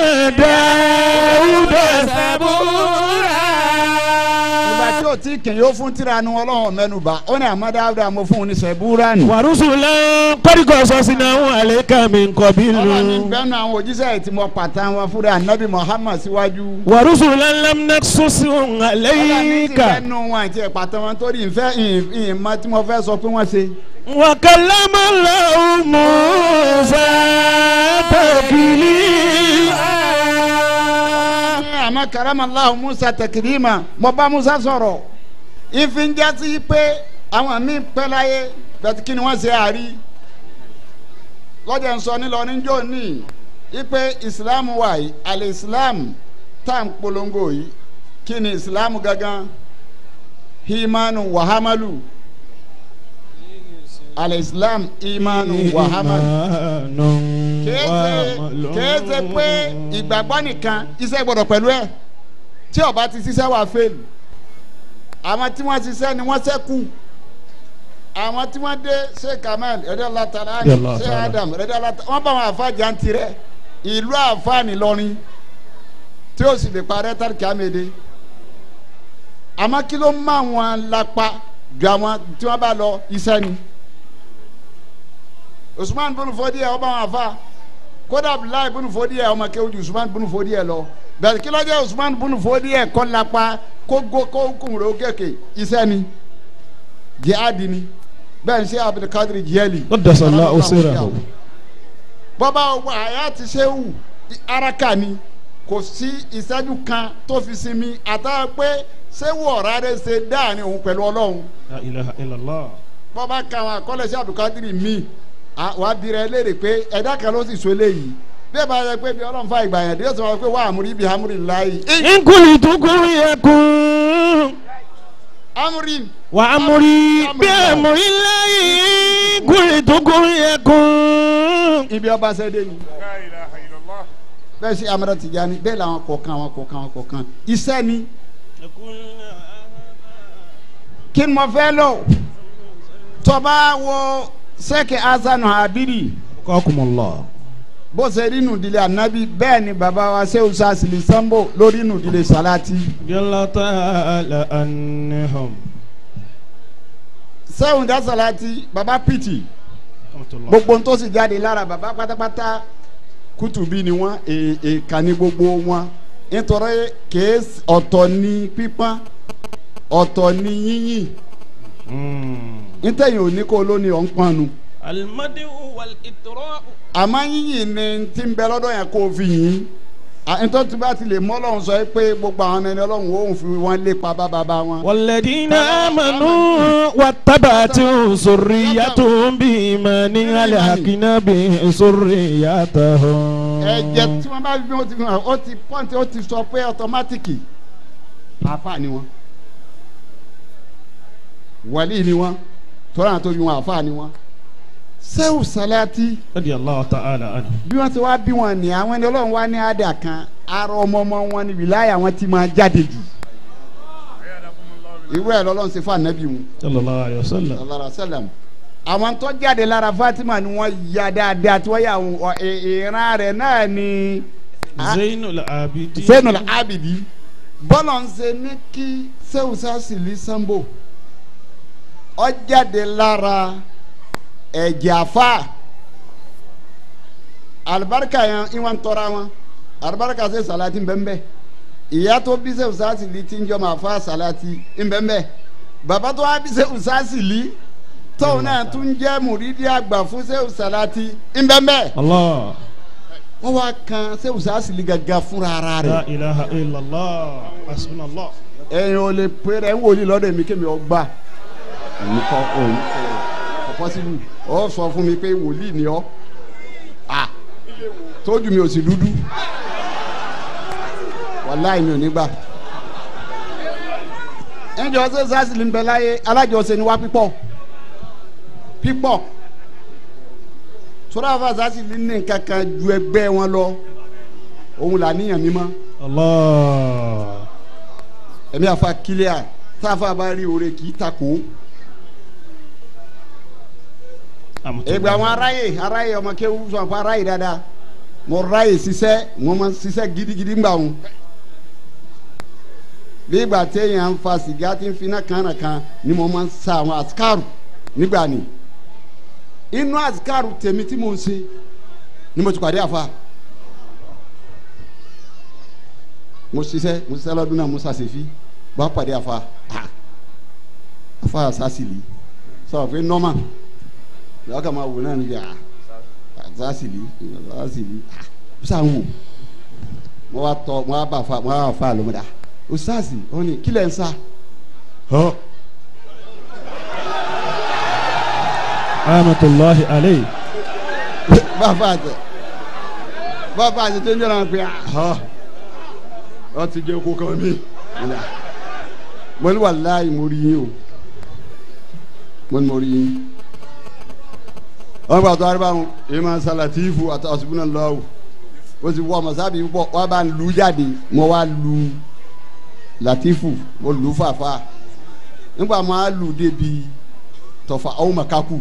Dauda zabura. ìgbà tí o ti kìn yóò fún tiranu ọlọ́run mẹ́nuba ó ní àmọ́ Dáúdà mo fún un ní sẹ́búrà ni. wa rusulan qad qasasnahu alayka min qablu. ọlọ́run bẹ́ẹ̀ náà àwọn òjíṣẹ́ tí mo pàtà wọn fúnra anabi Muhammad síwájú. wa rusulan lam naqsushum alayka. ọlọ́run ti fẹ́ nu wọn àti ìpàtà wọn torí ìfẹ́ ìmọ̀ tí mo fẹ́ sọ pé wọ́n ṣe. wa kallama Allahu Musa taklima. àmọ́ wa karamallahu Musa takrima mo bá Musa sọ̀rọ̀ ìfín jásí pé àwọn míì pẹ́ láyé bẹ́ẹ̀ kí ni wọ́n ṣe àárí lọ́jà ń sọ nílọ níjọ́ ní ipe Islam wà yìí alẹ́ Islam tá à ń polongo yìí kí ni Islam gangan himanu wahamalu alẹ́ Islam imanu wahamalu kéèzé pé ìgbàgbọ́ nìkan iṣẹ́ gbọ́dọ̀ pẹ̀lú ẹ̀ tí ó bá ti ṣiṣẹ́ wà fẹ́ẹ̀lì àwọn tí wọ́n ṣiṣẹ́ ni wọ́n ṣẹ́kù àwọn tí wọ́n dé ṣe Kamal ẹ̀dẹ́ látara ṣe Adam ẹ̀dẹ́ látara wọ́n bá wọn àfa janti rẹ̀ ìlú àfa nìlọrin tí ó sì lè parẹ́ tàbí kàméde àmọ́ kí ló má wọn lápá ju àwọn tí wọ́n bá lọ iṣẹ́ ni Usman bunu fodi ẹ ọba wọn àfa kódà Abdullahi bunu fodi ẹ ọmọ kéwù ju Usman bunu fodi ẹ lọ bẹ́ẹ̀ kí ló jẹ́ Usman bunu fodi ẹ kọ́ lápá kó gbó kó kùmùrò kéèké iṣẹ́ ni jihadi ni bẹ́ẹ̀ ṣe Abdulkadir Jiyali. ó dẹ̀sán la ó ṣe rẹ̀ o. bọ́bá ọgbà àyà ti ṣe wù araka ni kò sí ìṣẹ́jú kan tó fi sinmi àtàwọn pé ṣé wù ọ̀rá rẹ̀ ṣe dáa ni òun pẹ̀lú Ọlọ́run. La ilaha illallah. bọ́bá kan àwọn àkọlẹ̀ ṣe Abdulkadir mi wàá bìrẹ̀ léèrè pé ẹ̀dá kan ló sì so eléyìí bí ẹ bá yẹ pé bí Ọlọ́run fa ìgbà yẹn díẹ̀ sọ wọn pé wà á múri bí hamuri láàyè. nkuli tukuri yẹ kun. amúrin. wà á múri bí amúri láàyè nkuli tukuri yẹ kun. ibi ọba sẹ́dẹ̀ ni. bẹ́ẹ̀ sì Amadu Tijani bẹ́ẹ̀ làwọn kọ̀ọ̀kan àwọn kọ̀ọ̀kan àwọn kọ̀ọ̀kan iṣẹ́ ni. kí ni mo fẹ́ lọ tọ́ba wo sẹ́kẹ̀ asanu abiri. kọ́kùmọ̀lá. bó ṣe rí nùdílé anabi bẹ́ẹ̀ ni baba wa Sehu Sasili Sambo lórí nùdílé Salati. Jalla ta'ala anhum. Sehu da Salati baba piti gbogbo tó sì jáde lára baba pátápátá kùtùbí ni wọ́n èèkà ní gbogbo wọn nítorí kéésì ọ̀tọ̀ ní pípọ́n ọ̀tọ̀ ní yíyìn ntẹ̀yìn òní kó lóní ọ̀npọ̀nù. alimadiwu wal itura. àmọ́ yíyìn ni tí ń bẹ lọ́dọ̀ yẹn kó fi yín nítorí tí bá ti lè mọ́ Ọlọ́run sọ pé gbogbo àwọn ẹni Ọlọ́run ó fi wọ́n lépa bàbá wọn. walladina amanu wattabatu zurriyatuhum biimanin alhaqna bi zurriyatahum. ẹ̀jẹ̀ tí wọ́n bá bí wọ́n ti fi hàn ó ti pọ́ǹtì ó ti sọ pé ọ̀tọ́mátìkì àfa ni wọ́n wàlí ni wọ́n tọ́lá tó yún àfa ni wọ́n. Sehu Salati. radiyallahu ta'ala anhu. bí wọ́n ti wá bí wọn ní àwọn ẹni Ọlọ́run wá ní àdà kan ara ọmọ ọmọ wọn ni wìláyà wọn ti máa jáde jù. ìwé ẹ̀ lọ́lọ́run ṣe fún anabi mu. sallallahu alayhi wa sallam. sallallahu alayhi wa sallam. àwọn tó jáde lára Fatima ni wọ́n ya dáadáa tí wọ́n yà wọ́n ìran rẹ̀ náà ni. Zainul Abidi. Zainul Abidi. bọ́lọ̀ ń ṣe ní kí Sehu Sasili Sambo ó jáde lára ẹ̀jẹ̀ àfa alibarika yẹn ìwọ̀n tọ́ra wọn alibarika ṣe Salati nbẹ́nbẹ́ ìyá tó bí Sehu Sasili tí ń jọ máa fa Salati nbẹ́nbẹ́ bàbá tó wá bí Sehu Sasili tóun náà tún jẹ́ mùrídìí àgbà fún Sehu Salati nbẹ́nbẹ́. Allah. wọ́n wá kan Sehu Sasili gàgà fúnra ara rẹ̀. la ilaha illallah hasbunallah. ẹ̀yin ò lè pèrè ń wòlíì lọ́dọ̀ mi kémi ọgbà èmi kọ́ òun kọ́ síbi ọ sọ fún mi pé wòlíì ni ọ à tójú mi ò sì dúdú wàláì mi ò ní gbà. ẹnjọ Sehu Sasili ń bẹ láyé alájọsẹ ni wá pípọ̀ pípọ̀ sọ́dọ̀ àfa Sasili ní nǹkan kan ju ẹgbẹ́ wọn lọ òun là níyàn mímọ́. Allah. ẹ̀mí àfa kílíà táfa bá rí oore kì í takò. ìgbà àwọn aráyè aráyè ọmọ kéwù sọ fún aráyè dáadáa mo ráyè ṣiṣẹ́ mo máa ṣiṣẹ́ gidigidi ń gbà wọn. bí ìgbà téèyàn ń fa sìgá tí ń finá kànàkàn ni mo máa ń sa àwọn àsìkárù nígbà ni inú àsìkárù tèmi tí mo ń ṣe ni mo ti pàdé àfa. mo ṣiṣẹ́ mo ṣiṣẹ́ lọ́dún náà mo ṣàṣefí bá pàdé àfa àfa Sasili sọ̀rọ̀ pé nọ́mà lọ́wọ́ kà máa wò náà níbi à Sasili Sasili sàn wò mo wá tọ mo wá bá fa mo wá fa lómọdà ustazi ó ní kílẹ̀ ń sá ọ. rahmatulahi aleyhi. bàbá àtẹ bàbá àti tó ń jẹ́ náà pé ah ọ ti jẹ́ kó kan mi mo ní wàláhì mo rí yín o mo ní mo rí yín wọ́n bá tó arábá wọn èyí máa ń sa Latifu àti Hasbunallahu o sì wọ ọmọsábì púpọ̀ wọ́n bá ń lu jáde mo wá lu Latifu mo lu fàfà nígbà mo á lu débi tọ̀fà ọ̀hún mọ̀kákù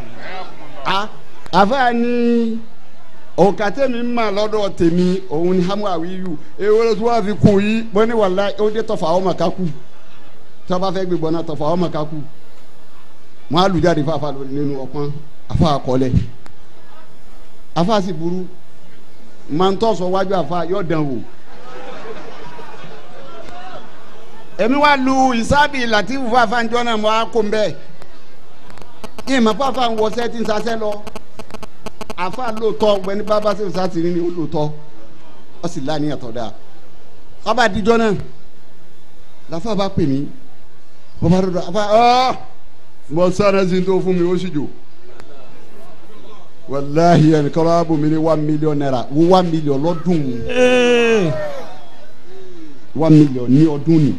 àfáà ní òkà tèmi mà lọ́dọ̀ tèmi òun ni hamu awiyu ewúrẹ́ tí wọ́n fi kú yìí bọ́ ní wàlá ó dé tọ̀fà ọmọ kakú tí wọ́n bá fẹ́ gbé gbọ́ná tọ̀fà ọmọ kakú wọ́n á lù jáde fáfá lórí nínú ọpọ́n afa àkọlẹ̀ afa sì burú máa ń tọ́sọ wájú afa yóò dán wò èmi wá lu ìsábì Latifu fáfá ń jọ́ náà mo á kó ń bẹ́ẹ̀ ìmọ̀ fáfá ń wọ sẹ́tì ń sasẹ́ lọ afa lóòótọ́ gbẹni bàbá sẹ́wọ̀n sátìrì ni ó lóòótọ́ ó sì láàníyàn tó dáa ọba àdìjọ náà láfa bá pè mí bàbá rẹ afa ọ mọ sáré sí tó fún mi ó sì jò wàláhi ẹnì kan wàá bò mí ní one million naira wo one million lọ́dún one million ní ọdún ni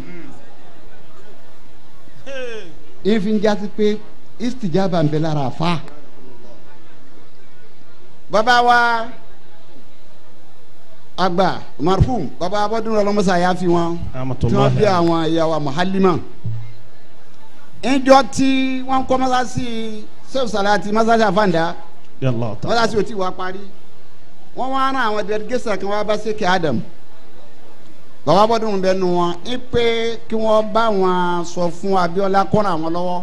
ìfín jásí pé istijaba ń bẹ lára àfa baba wa agba marhum baba abọdun ọlọmọsá yà fi wọn tí wọn bí àwọn ìyàwó Muhalima ẹjọ tí wọn kọ́ mọ́sálásí sèf salati mọ́sálásí àfàǹdà mọ́sálásí òtí wà parí wọn wá rán àwọn dẹrẹgẹsà kan wá bá sèkè Adam baba abọdun bẹ nu wọn ẹ pé kí wọn bá wọn sọ fún Abíọ́lá kọ́ra àwọn lọ́wọ́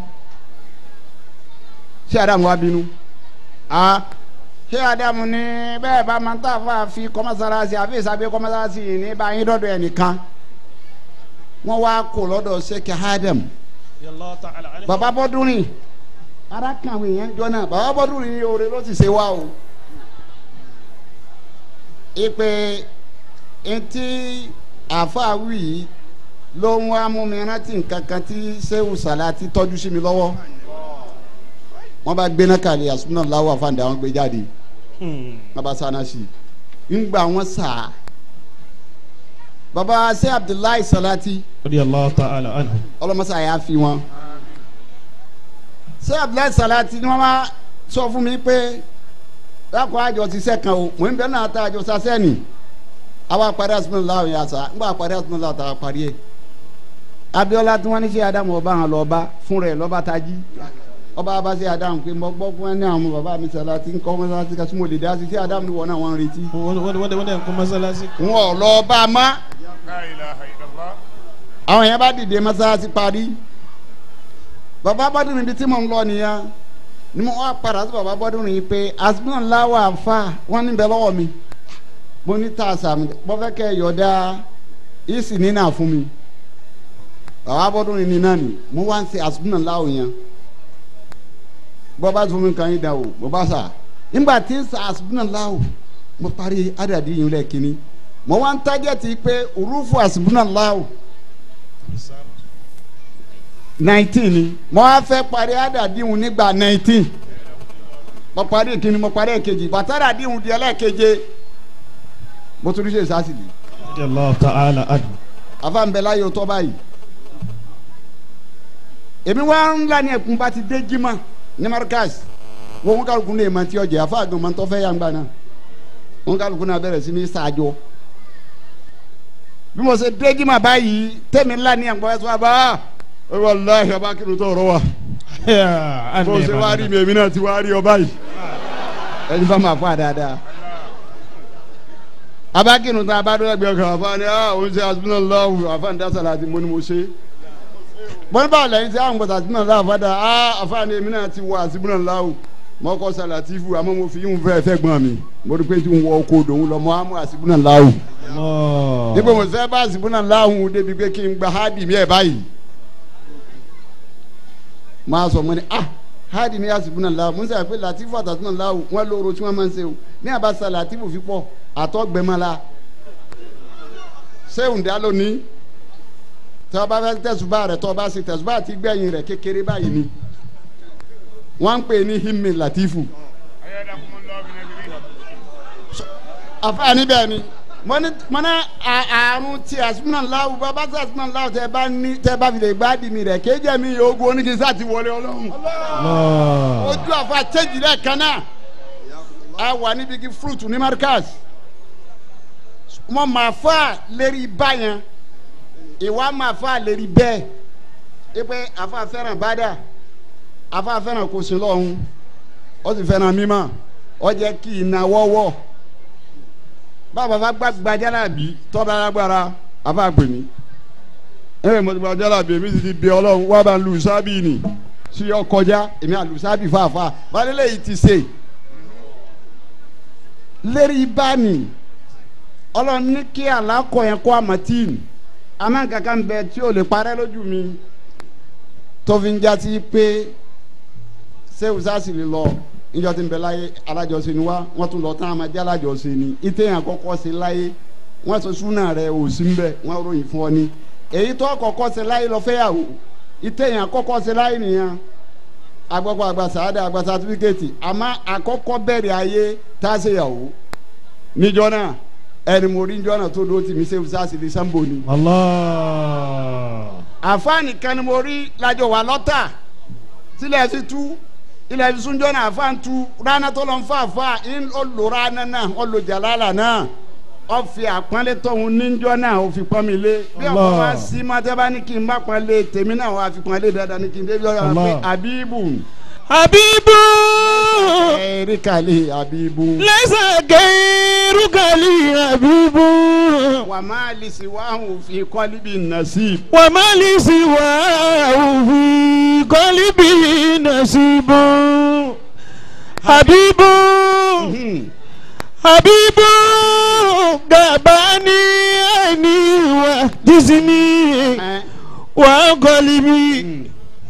ṣé Adam wá bínú a ṣé Adamu ní bẹ́ẹ̀ bá máa ń tà fún àfi kọ́mọ́sálásí àfi ìsàbí kọ́mọ́sálásí yìí ní báyìí dọ́dọ̀ ẹnìkan wọ́n wá kó lọ́dọ̀ ṣèkè Adam bàbá bọ́dúnrìn ara kan àwọn èèyàn jọ náà bàbá bọ́dúnrìn oore ló ti ṣe wá o ìpè etí àfàwì ló ń wá mú mi rántí nǹkan kan tí Ṣéhù Sàlátì tọ́jú sí mi lọ́wọ́ wọ́n bá gbéná kàlẹ́ Hasbunallahu àfàǹdà wọn gbé jáde wọ́n bá sáná sí i ńgbà wọn sà baba ṣe Abdullahi Salati radiyallahu ta'ala anhu ọlọmọsá yà fi wọn ṣe Abdullahi Salati ni wọ́n bá sọ fún mi pé lákò àjọ ti sẹ́ kan o mò ń bẹ́ náà tá àjọ sasẹ́ ni àwa àpàdé Hasbunallahu yà sá ńgbà àpàdé Hasbunallahu tá a parí ẹ̀ Abíọ́lá tí wọ́n ní ṣe Adamu ọba hàn lọ́ba fún rẹ̀ lọ́ba tají ọba abasi Adamu pé mo gbọ́ fún ẹni àwọn bàbá mi Salati ń kọ́ mọ́sálásí kan tí mo lè dá sí tí Adamu ni wọ́n náà wọ́n ń retí. wọ́n dẹ̀ wọ́n dẹ̀ ń kọ́ mọ́sálásí. wọn ò lọ bá a má àwọn yẹn bá dìde mọ́sálásí parí bàbá bọ́dún níbi tí mo ń lọ nìyẹn ni mo wá padà sí bàbá bọ́dún yìí pé Hasbunallahu àfa wọ́n níbẹ̀ lọ́wọ́ mi mo ní tá a sàmì bọ́ fẹ́ kẹ́ yọ̀dá ìsì nínà fún mi bàbá bọ́dún yìí nínà ni mo wá ń ṣe Hasbunallahu yẹn bọ́ bá tún mi kàn yín dà o mo bá sà nígbà tí ń sa Hasbunallahu mo parí adàdí yìí lẹ́ẹ̀kínní mo wá ń tájẹ́tì pé urufu Hasbunallahu nineteen ni mo wá fẹ́ parí adàdí yìí nígbà nineteen mo parí ìkíni mo parí ìkejì bàtàrà adàdí yìí di ẹlẹ́ẹ̀keje mo tún ṣe ìsásìlì. Allah ta'ala anhu. afáǹbẹ̀lá yóò tọ́ báyìí èmi wá ń la ní ẹkùn bá ti dé jimá ní markas wọn wọn kálukú ní èèmọ̀ tí ọjà afa àgbọn máa ń tọ́fẹ́ yà ń gbà náà wọn kálukú náà bẹ̀rẹ̀ sí ní sàájọ bí mo ṣe dé jimá báyìí tẹ̀mí ńlá ní ẹ̀kọ́ ẹ̀sọ́ àbá wàláhì ọba kí ló tọ̀ ọ̀rọ̀ wa bó ṣe wá rí mi èmi náà ti wá rí ọ báyìí ẹni bá máa fọ́ àdáadáa abakinu tán abadúlẹ̀ gbé ọkọ̀ àfa ni ah òun ṣe Hasbunallahu àfa ń dá Salati mo ni mo ṣe bọ́n bá lẹ́yìn tí àwọn gbọ́dọ̀ Hasbunallahu àfàdà ah àfa ni èmi náà ti wọ Hasbunallahu mọ́ kọ́ Salatifu àmọ́ mo fi yín fẹ́ fẹ́ gbọ́n mi mo rí pé tí ń wọ oko dòun lọ mọ́ àmú Hasbunallahu nígbà mo fẹ́ bá Hasbunallahu débi pé kí n gba háàdì mi ẹ̀ báyìí máa sọ mo ni ah háàdì mi Hasbunallahu mo ń sọ pé Latifu àti Hasbunallahu wọn lóoro tí wọ́n máa ń ṣe o ní àbá Salatifu fi pọ̀ àtọ́gbẹ́mọ́lá sẹ́wọ̀n dá lónìí tí wọ́n bá fẹ́ tẹ̀sùbá rẹ̀ tí wọ́n bá ṣe tẹ̀sùbá àti gbẹ̀yìn rẹ̀ kékeré báyìí ni wọ́n ń pè ní himmi latifu àfààní bẹ́ẹ̀ ni mọ́nà àrùn tí àsùnmọ̀ láwù bàbá tí àsùnmọ̀ láwù tẹ́ bá ní tẹ́ bá fi lè gbádìí mi rẹ̀ kéjẹ́ mi yóò gbó oníkì sá ti wọlé ọlọ́run ojú àfa tẹ́jì rẹ̀ kan náà a wà níbi kí fruit ní marcus mo máa fà lérí báyẹn ìwà máa fà lérí bẹ́ẹ̀ ipe àfa fẹ́ràn bàdà àfa fẹ́ràn kò sí lọ́hùn ó sì fẹ́ràn mímọ́ ó jẹ́ kí ìnáwó wọ̀ bàbá bá gbà gbajàlábì tọ́ba lágbára àfa pè mí ẹ mo ti gbajàlábì èmi sì ti bí ọlọ́run wà bá lu sábì nì sí ọkọjá èmi àlù sábì fàáfàá balẹ̀ yìí ti ṣe lérí báni ọlọ́run ní kí alákọ̀ yẹn kó àmọ́tìnì àmọ́ kankan bẹ tí o lè parẹ́ lójú mi tó fi ń jásí pé sẹ́wù sásì lè lọ níjọ́ tí ń bẹ láyé alájọsìn ni wá wọ́n tún lọ tán àmọ́ jẹ́ alájọsìn ni ìtẹ̀yìn àkọ́kọ́ sí láyé wọ́n sọ súnà rẹ̀ ò sí ń bẹ̀ wọ́n ròyìn fún ọ ni èyí tó àkọ́kọ́ sí láyé lọ fẹ́yàwó ìtẹ̀yìn àkọ́kọ́ sí láyé nìyẹn agbọ́kọ̀ àgbà sàádà àgbà sátífíkẹ́tì àmọ́ àkọ́kọ́ bẹ̀rẹ̀ ayé tá a ṣe yàwó níjọ́ náà ẹni mo rí níjọ́ náà tó dúró tì mí ṣe fúsàsì lè sáńbò ni. àfáàní kan ni mo rí lájọ wà lọ́tà sílẹ̀ fi tú ilẹ̀ fi súnjọ́ náà àfáàn tú rana tó lọ ń fa àfáà ń lò rana náà ń lò jàlálà náà ó fi àpọ́nlé tóun níjọ́ náà ó fi pọ́n mi lé bí ọkọ̀ wá sí mọ́tẹ́bá ní kí n bá pọ́n lé tèmi náà wá fi pọ́n lé dáadáa ní kí n débi ọ̀yọ́ pé àbíbù. Habibu Erikali Habibu Lesa Gerukali Habibu Wa mali siwahu fi qalibi nasib Wa mali siwahu fi qalibi nasib Habibu Habibu Gabani ani wa jismi wa qalibi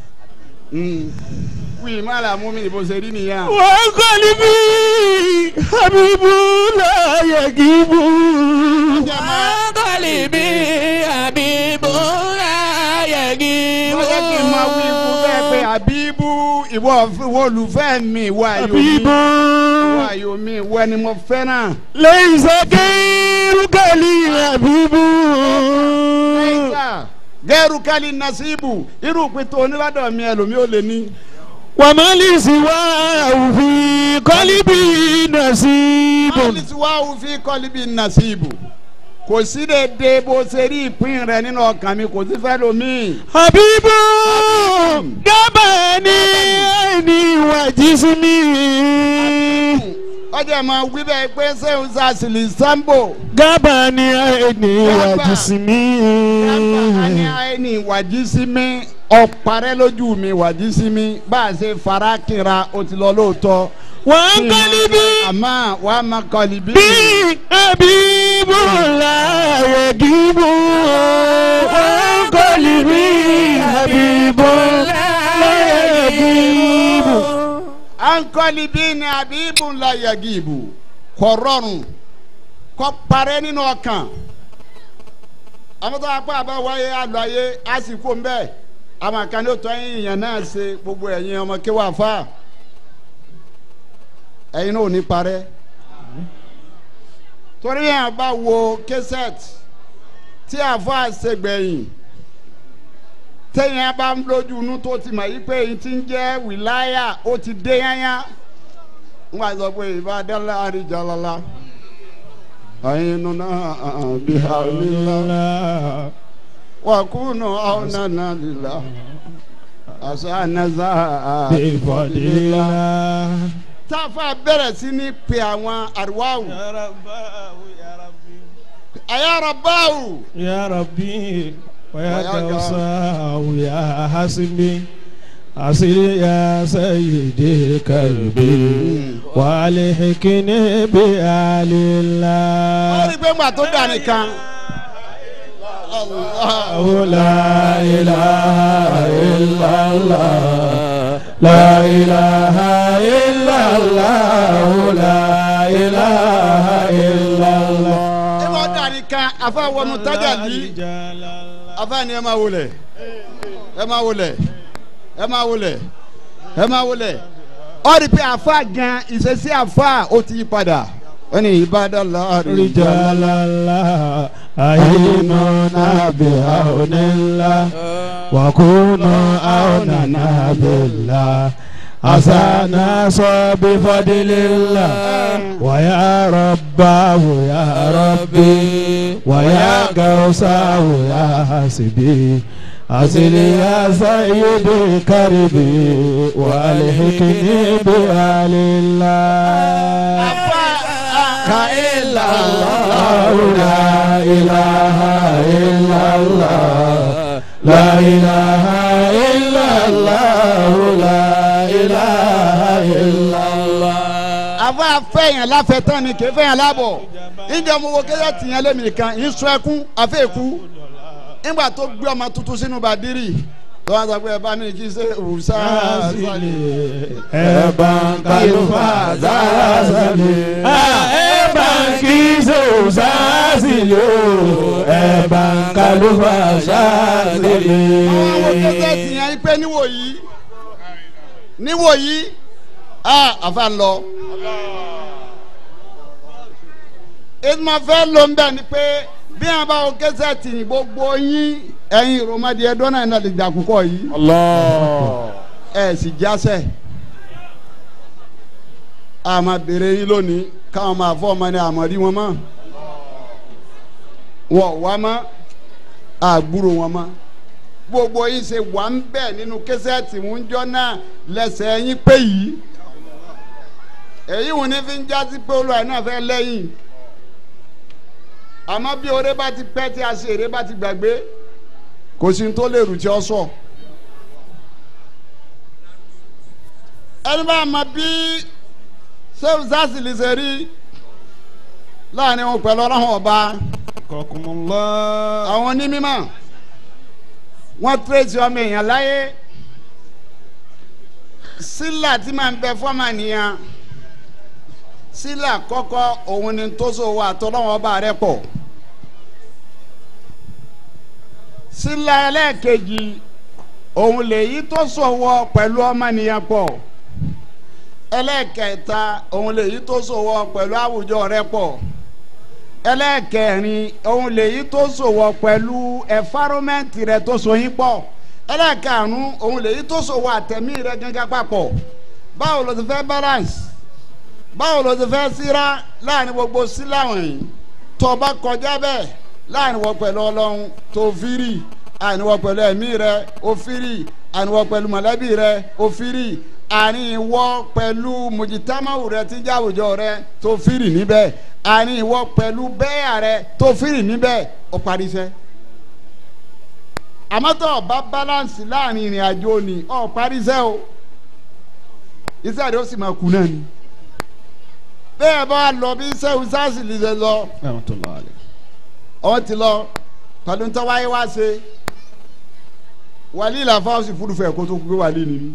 wí má la mú mi ìbò ṣe rí nìyẹn. wọ́n kọ́ ní bí Habibu láyẹ̀gìbù. wọ́n kọ́ ní bí Habibu láyẹ̀gìbù. wọ́n jẹ́ kí n máa wí fún bẹ́ẹ̀ pé Habibu ìwọ olùfẹ́ mi ìwọ ayò mi ìwọ ayò mi ìwọ ẹni mo fẹ́ràn. lẹ́yìn sẹ́kẹ́ irúkẹ́lì Habibu. lẹ́yìn sá gẹ́rùkẹ́lì nasibu irú pẹ̀tọ́ onílàdọ̀ mi ẹlòmí ò lè ní. wàmálì sí wá òfin kọ́líbì nàṣíbù. wàmálì sí wá òfin kọ́líbì nàṣíbù. kò sí dédé bó ṣe rí ìpín rẹ nínú ọkàn mi kò sí fẹ́ lomi. Habibu gábà ní ẹni ìwà jísúmí. ọjọ́ máa wí bẹ́ẹ̀ pé sẹ́yìn sàṣìlì sambo. gábà ní ẹni ìwà jísúmí. gábà ní ẹni ìwà jísúmí. ọ̀parẹ́ lójú mi wà jísúmí bá a ṣe fara kíra o ti lọ lóòótọ́. wọ́n kọ́lí bí. àmọ́ wàá ma kọ́lí bí. bí Habibu láyé dìbò. wọ́n kọ́lí bí Habibu láyé dìbò. ankọ́lí bí ni Habibu láyé dìbò. kò rọrùn kò parẹ́ nínú ọkàn. àmọ́tọ́ apá àbá wáyé àlọ́ ayé á sì kó ń bẹ́ẹ̀. àmọ́ kan ní o tọ́ ẹ̀yìn yẹn náà ṣe gbogbo ẹ̀yin ọmọ kéwàá fà. ẹ̀yin náà ò ní parẹ́ torí yẹn bá wo kẹsẹ̀tì tí àfa ṣègbẹ̀yìn téèyàn bá ń lójú inú tó ti mọ̀ yí pé èyí tí ń jẹ́ wìláyà ó ti dé yányá ń wá sọ pé ìbádọ́lá àríjàlọ́lá ẹ̀yin nùnà bí hàlílá wàkúnù ọ̀nàna lílá àṣà nàzà ìfọ̀dílá. táfà bẹ̀rẹ̀ sí ní pe àwọn àríwáwù. ya Rabbahu. ya Rabbi waya Gawsahu ya Hasbi asiri ya Sayyidi kalbi wa alihikini bi alillah. ó rí pé ńgbà tó dà nìkan. Allahu la ilaha illallah. La ilaha illallah, la ilaha illallah. Ìwọ dàrí kan afa wọnú tájà yìí afa ni ẹ máa wọlé ẹ máa wọlé ẹ máa wọlé ẹ máa wọlé ọ rí pé afa gan ìṣesí afa ó ti yí padà ó ní ìbádọ́lá rijalala ayinu nabi aunila wakunu aunana bila asana sobi fadilila waya rabbahu ya rabbi waya gausahu ya hasibi asili ya sayyidi karibi wa alhikni bi alillah إلا الله لا إله إلا الله لا إله إلا الله لا إله إلا الله. àwa fẹ́yàn láfẹ́ tán ni kì í fẹ́yàn lábọ̀ ìjọ mo wo kéde tìyẹn lémi kan ìsọ ẹkún àfẹ́ ẹkú nígbà tó gbé ọmọ tuntun sínú bàdírì tó wá sọ pé ẹ bá ní kí ṣe òòṣà sílẹ̀ ẹ bá ń kálùfà sálẹ̀ ẹ bá ń kí ṣe òòṣà sílẹ̀ ẹ bá ń kálùfà sálẹ̀. àwọn àwọn kẹsẹ̀ tìyẹn pé níwò yìí níwò yìí àfa ń lọ. ìdùnnà fẹ́ ló ń bẹ̀ ni pé bí wọn bá wọn kẹsẹ̀ tì ní gbogbo yín ẹ̀yin ìrọmọdé ẹdọ náà náà lè dàkúkọ yìí. ẹ sì jásẹ àmà bèrè yín lónìí káwọn máa fọ ọmọ ní àmọ̀rí wọn mọ́ wọn wá mọ́ àgbúrò wọn mọ́ gbogbo yín ṣe wà ń bẹ̀ nínú kẹsẹ̀ tì ń jọ náà lẹ́sẹ̀ yín pé yìí èyí wọn ní fi ń jásí pé olùwà náà fẹ́ lẹ́yìn àmọ́ bí oore bá ti pẹ́ tí a ṣe èrè bá ti gbàgbé kò sí ní tó lè rù tí ọ sọ. ẹni bá ma bí sẹ́wọ̀n sásìlì ṣe rí láàrin wọn pẹ̀lú ọlọ́run ọba àwọn onímọ̀ wọ́n tẹ̀sí ọmọ èèyàn láyé sílà tí máa ń bẹ fọ́ọ̀mà nìyẹn sílà kọ́kọ́ òun ni tó so wà tọ́lọ́wọ́n ọba rẹ pọ̀ sílà ẹlẹ́ẹ̀kejì òun lèyí tó so wọ pẹ̀lú ọmọnìyàn pọ̀ ẹlẹ́ẹ̀kẹta òun lèyí tó so wọ pẹ̀lú àwùjọ rẹ pọ̀ ẹlẹ́ẹ̀kẹrin òun lèyí tó so wọ pẹ̀lú ẹ̀fárómẹ́ǹtì rẹ tó so yín pọ̀ ẹlẹ́ẹ̀karùn òun lèyí tó so wọ àtẹ̀mí rẹ gángan papọ̀ báwo ló ti fẹ́ balance báwo ló ti fẹ́ síra láàrin gbogbo síláwọ̀n yìí tó bá kọjá bẹ́ẹ̀ láàrin wọ pẹ̀lú ọlọ́run tó fírì àní wọ pẹ̀lú ẹ̀mí rẹ ó fírì àní wọ pẹ̀lú mọ̀lẹ́bí rẹ ó fírì àní wọ pẹ̀lú mùjítàmáwù rẹ tí jáwùjọ rẹ tó fírì níbẹ̀ àní wọ pẹ̀lú bẹ́ẹ̀ rẹ tó fírì níbẹ̀ ó parí iṣẹ́ àmọ́ tó bá balance láàrin ìrìn àjò ni ó parí iṣẹ́ o iṣẹ́ rẹ ó sì máa kú náà ni bẹ́ẹ̀ bá lọ bí sẹ́wọ́n sáàsì lè lọ ọ ti lọ pẹ̀lú tó wáyé wá ṣe wàlí ìlàfà ó sì fúrufú kó tó gbé wàlí nìyí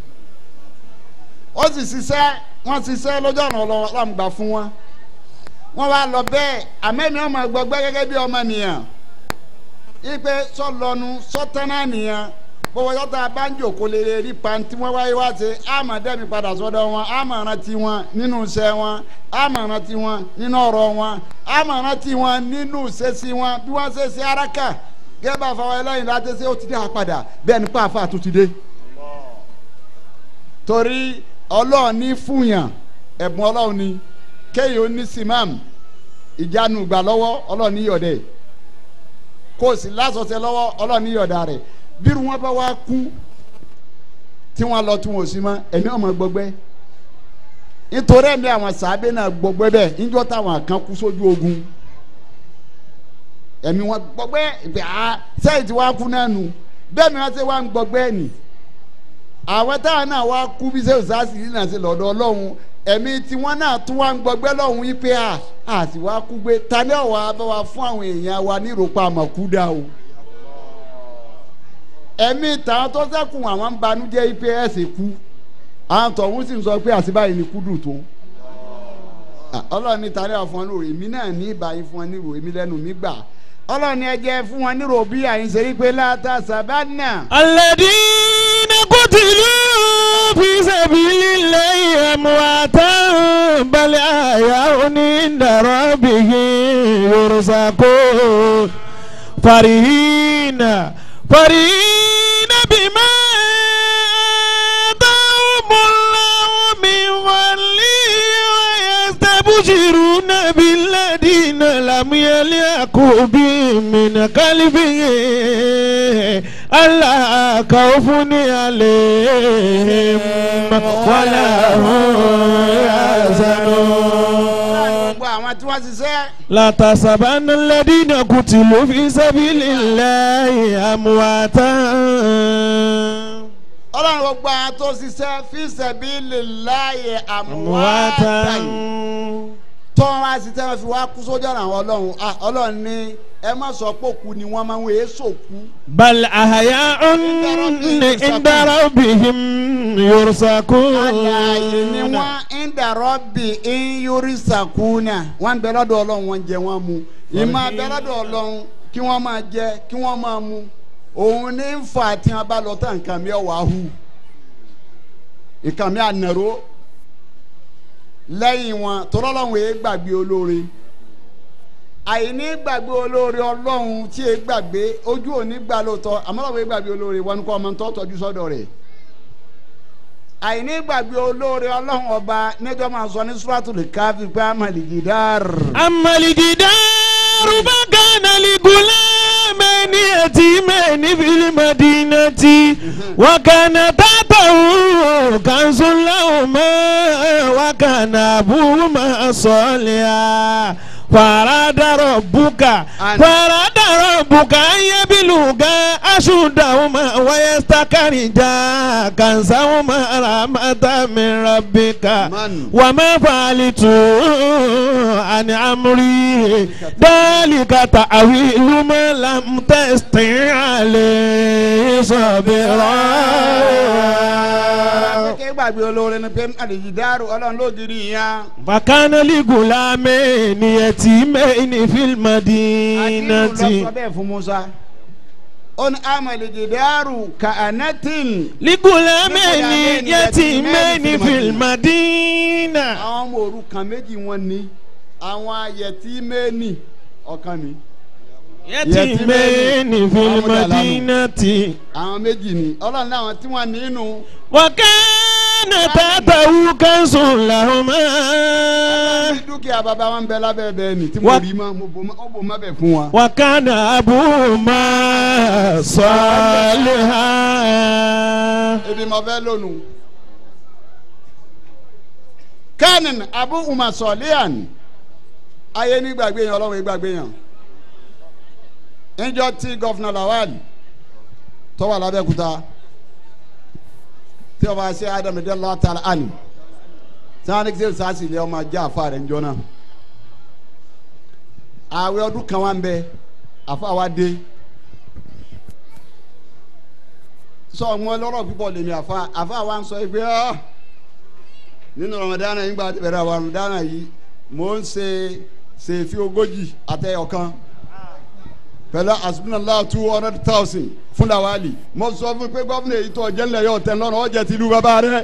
ó sì ṣiṣẹ́ wọ́n ṣiṣẹ́ lọ́jọ́ ọ̀nà ọlọ́run gbà fún wọn wọ́n wá lọ bẹ́ẹ̀ àmẹ́mi ọmọ gbọgbẹ́ gẹ́gẹ́ bí ọmọ nìyàn ipe sọlọ́nu sọ́tánà nìyàn bọ́wọ́ yọta banjo kò lè rí pàǹtí wọn wáyé wá ṣe àmọ́ dẹ́mi padà sọ́dọ̀ wọn àmọ́ rántí wọn nínú iṣẹ́ wọn àmọ́ rántí wọn nínú ọ̀rọ̀ wọn àmọ́ rántí wọn nínú ìṣesí wọn bí wọ́n ṣe ṣe araka gẹ́gẹ́ bá fọwọ́ ẹlẹ́yìn láti ṣe ó ti dé àpadà bẹ́ẹ̀ ni pàápàá tó ti dé. torí ọlọ́run ní fúnyàn ẹ̀bùn ọlọ́run ní kéèyàn ní simam ìjánu ìgbà lọ́wọ́ ọlọ́run ní yọ̀dẹ̀ kó o sì lásọ̀tẹ̀ lọ́wọ́ ọlọ́run ní yọ̀dà rẹ̀ bírú wọn bá wá kú tí wọn lọ tún wọn sí mọ ẹni ọmọ gbọgbẹ nítorí ẹni àwọn sàábẹ náà gbọgbẹ bẹ́ẹ̀ níjọ́ táwọn kan kú sójú ogun ẹ̀mí wọn gbọgbẹ ìgbà á sẹ́yìn tí wọn kú náà nù bẹ́ẹ̀ mi wọn ṣe wọn gbọgbẹ nì àwọn táwọn náà wá kú bí sẹ́yìn sáàsì yìí náà ṣe lọ́dọ̀ Ọlọ́run ẹ̀mí tí wọn náà tún wọn gbọgbẹ lọ́hùn yìí pé à àti wọn kú gbé tani ọwọ abẹwà fún àwọn èèyàn wa ní ìrọpá àmọkú dá o ẹ̀mí tàwọn tó sẹ́kùn àwọn ń banújẹ́ I P S kú àwọn tọ̀hún sì ń sọ pé àṣìbáyìí ni kú dùn tó ọlọ́run ní tàrí àwọn fún wọn nírò èmi náà ní ìbáyìí fún wọn nírò èmi lẹ́nu mi gbà ọlọ́run ní ẹ jẹ́ fún wọn nírò bí àyìnṣe rí pé láta sábàánà. alladhina qutilu fi sabilillahi amwatan bal ahya'un inda rabbihim yurzaqun farihina farihina bima يبشرون بالذين لم يلحقوا بهم من خلفهم ألا خوف عليهم ولا هم يحزنون لا تحسبن الذين قتلوا في سبيل الله أمواتا ọlọ́run gbogbo àwọn tó ṣiṣẹ́ fi sabilillahi amwatan tó wá sí tẹ́wọ́n fi wá kú sójú ọ̀nà àwọn ọlọ́run ọlọ́run ní ẹ má sọ pé òkú ni wọ́n máa ń wé sòkú. bal ahya'un inda rabbihim yurzaqun. àlàyé ni wọ́n inda rabbihim yurzaquna wọ́n bẹ lọ́dọ̀ ọlọ́run wọ́n jẹ wọ́n mu ìmọ̀ bẹ lọ́dọ̀ ọlọ́run kí wọ́n máa jẹ kí wọ́n máa mu òun ní nfa tí wọn bá lọ tán nǹkan mi ọwọ ahu nǹkan mi ànàró lẹ́yìn wọn tọlọlọrun yìí gbàgbé olóore àìní gbàgbé olóore Ọlọ́run tí yìí gbàgbé ojú òní gbà lóòótọ́ àmọlọrun yìí gbàgbé olóore wọn kọ ọmọ tó tọ́jú sọ́dọ̀ rẹ̀ àìní gbàgbé olóore Ọlọ́run ọba níjọ máa sọ ní Suratul Kahfi pé amaligidar. amaligidar bákanà ligula. يتيمين في المدينة وكان تحته كنز لهما وكان أبوهما صالحا فأراد ربك فأراد ربك أن يبلغا أشدهما ويستخرجا كنزهما رحمة من ربك وما فعلت عن أمري ذلك تأويل ما لم تستطع عليه صبرا. فكان لغلامين يتيمين في المدينة. on amali jidaru ka'anatin ligulamaini yatimaini fil madina. àwọn ọmọ òrukàn méjì wọ́n ní àwọn yatimeni ọ̀kan ni yatimeni fil madinati. àwọn méjì ni Ọlọ́run ní àwọn tí wọ́n ní inú. wa kana tatahu kanzun lahuma. dúkìá bàbá wọn bẹ lábẹ́ bẹ́ẹ̀ ni tí mo rí ma mo bò má bẹ̀ fún wa. wa kana abuhuma salihan. ebi mo fẹ́ lónìí. kanin abuhuma salihan. ayé ní gbàgbé yẹn Ọlọ́run gbàgbé yẹn. níjọ́ tí gọ́fúnà Lawal tó wà l'Abẹ́òkúta tí o bá ṣe Adamu dé Allah ta'ala ani sanni kí sá sì lé ọmọ ajá àfa rẹ̀ njọ́ náà àwẹ̀ ọdún kan wà ń bẹ àfa wa dé sọ ọmọ lọ́rọ̀ púpọ̀ lèmi àfa àfa wa ń sọ pé ọ́ nínú Ramadana yìí gba bẹ̀rẹ̀ Ramadana yìí mò ń ṣe ṣe fi ogójì àtẹ̀yọ̀kan pẹ̀lú asubinala two hundred thousand fún Lawali mo sọ fún pé gọ́fúnà èyí tó ọjẹ́ ńlẹ̀ yóò tẹ̀ lọ́nà ọjẹ́ tìlú bàbá rẹ̀.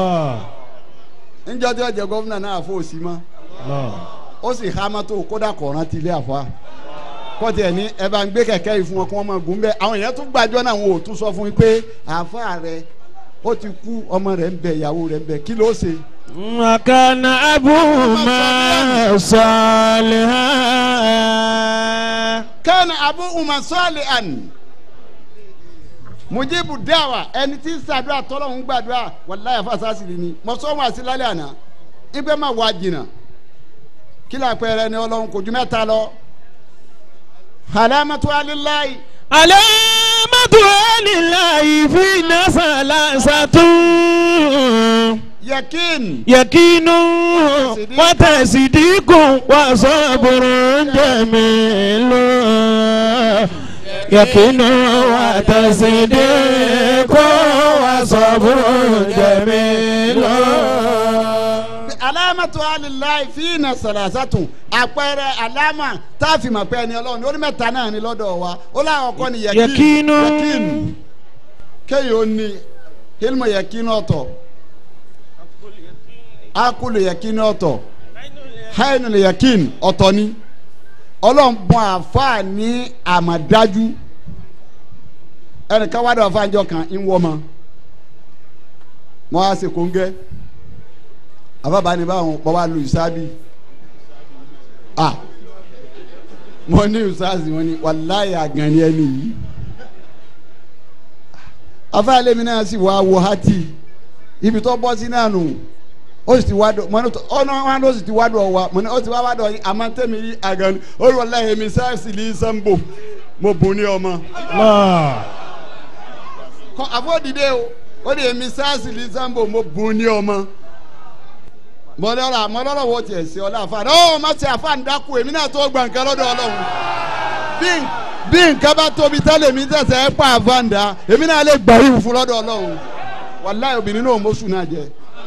njẹ́ tí ọjẹ́ gọ́fúnà náà fò sí ma ó sì há mọ́tò kódà kọ̀ọ̀rán ti ilé àfa kọ́tì ẹ̀ ní ẹ bá ń gbé kẹ̀kẹ́ yìí fún wọn kí wọ́n máa gùn bẹ́ẹ̀ àwọn èèyàn tún gbàjọ́ náà wọn ò tún sọ fún mi pé àfa rẹ̀ ó ti kú ọmọ rẹ̀ ń bẹ ìyàwó rẹ̀ ń bẹ kí ló ṣe. makana abuhuma salihan. kana abuhuma salihan. mujibu dawa ẹni tí sàdúrà tọ́lọ́hún gbàdúrà wàláyà fásásìlì ni mo sọ wọn àti lálẹ́ àná ibẹ̀ máa wá jìnnà kí ló àpẹẹrẹ ni Ọlọ́run kò ju mẹ́ta lọ. alamatu alilayi. alamatu alilayi fi nasala satun. yakin. yakinu wa tasdiqun wa sabrun jamilun. yakinu wa tasdiqun wa sabrun jamilun. alamatu alilayi fiina salasatun àpẹẹrẹ alama táàfin mọ̀ pé ẹni ọlọ́run ó ní mẹ́ta náà ní lọ́dọ̀ wa ó láwọn kọ́ ni Yakinu. yakinu kéèyàn ó ní ilmu yakinu ọ̀tọ̀ akulu yakinu ọ̀tọ̀ hainul yakin ọ̀tọ̀ ni ọlọ́run bọ́n àfa ní àmàdájú ẹnìkan wá dọ̀ àfa àjọ kan ń wọ́ ma wọ́n á ṣe kóńgẹ́ àbábáni báwọn bàbá lu ìsábì ah mo ní ìsáàsì wọn ni wàláyé àgànni ẹni yìí afáàlẹ́ mi náà sì wá wo hati ibi tó bọ́ sí náà nù ó sì ti wá dọ̀ mọ́ni tó ọ̀nà wọn ló sì ti wá dọ̀ wa mọ́ni ó ti wá wá dọ̀ yìí àmọ́ tẹ́mi rí àgànni ó rí wàláyé mi sáàsì lè sanbó mo bùn ní ọmọ. kọ àfọ̀dìdé o ó di èmi sáàsì lè sanbó mo bùn ní ọmọ mọlọ́ra mọlọ́ra wo tiẹ̀ sí ọlá àfa ọ má ṣe àfa ń dákú èmi náà tó gbà nǹkan lọ́dọ̀ ọlọ́run bí bí nǹkan bá tóbi tẹ́lẹ̀ mi tẹ̀sẹ̀ ẹ̀ pa àfa ń dá èmi náà lè gbà yìí fún lọ́dọ̀ ọlọ́run wàláyé obìnrin náà mọ́sùn náà jẹ.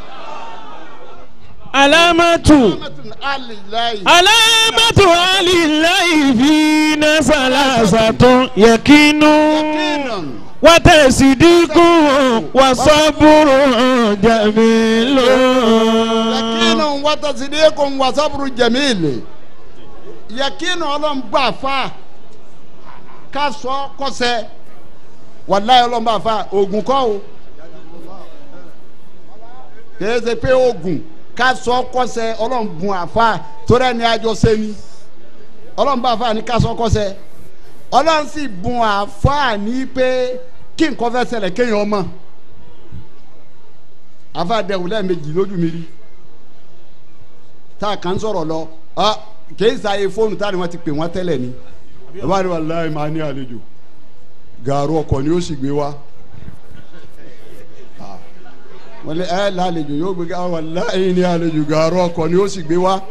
alamatu alilayi alamatu alilayi fi nasalasatun yakinu watasidiku wasaburu jamilu. yakinu watasidiku wasaburu jamilu yakinu ọlọ́run gbà fa ká sọ kọsẹ̀ wàláyé ọlọ́run bá fa oògùn kọ́ o kìí ṣe pé oògùn ká sọ kọsẹ̀ ọlọ́run gun àfa torí ẹni àjọ sẹ́ni ọlọ́run bá fa ni ká sọ kọsẹ̀ ọlọ́run sì bùn àfa ní pé kí nǹkan fẹ́ ṣẹlẹ̀ kéèyàn ọmọ àfa dẹ̀wù lẹ́ẹ̀mejì lójú mi rí tá a kàn sọ̀rọ̀ lọ kìí sáyé fóònù tá a ní wọ́n ti pè wọ́n tẹ́lẹ̀ ni bàbá rẹ̀ wàláhì máa ní àlejò gàrú ọkọ̀ ni ó sì gbé wá wọ́n lé ẹ̀ lálejò yóò gbé wàláhì ní àlejò gàrú ọkọ̀ ni ó sì gbé wá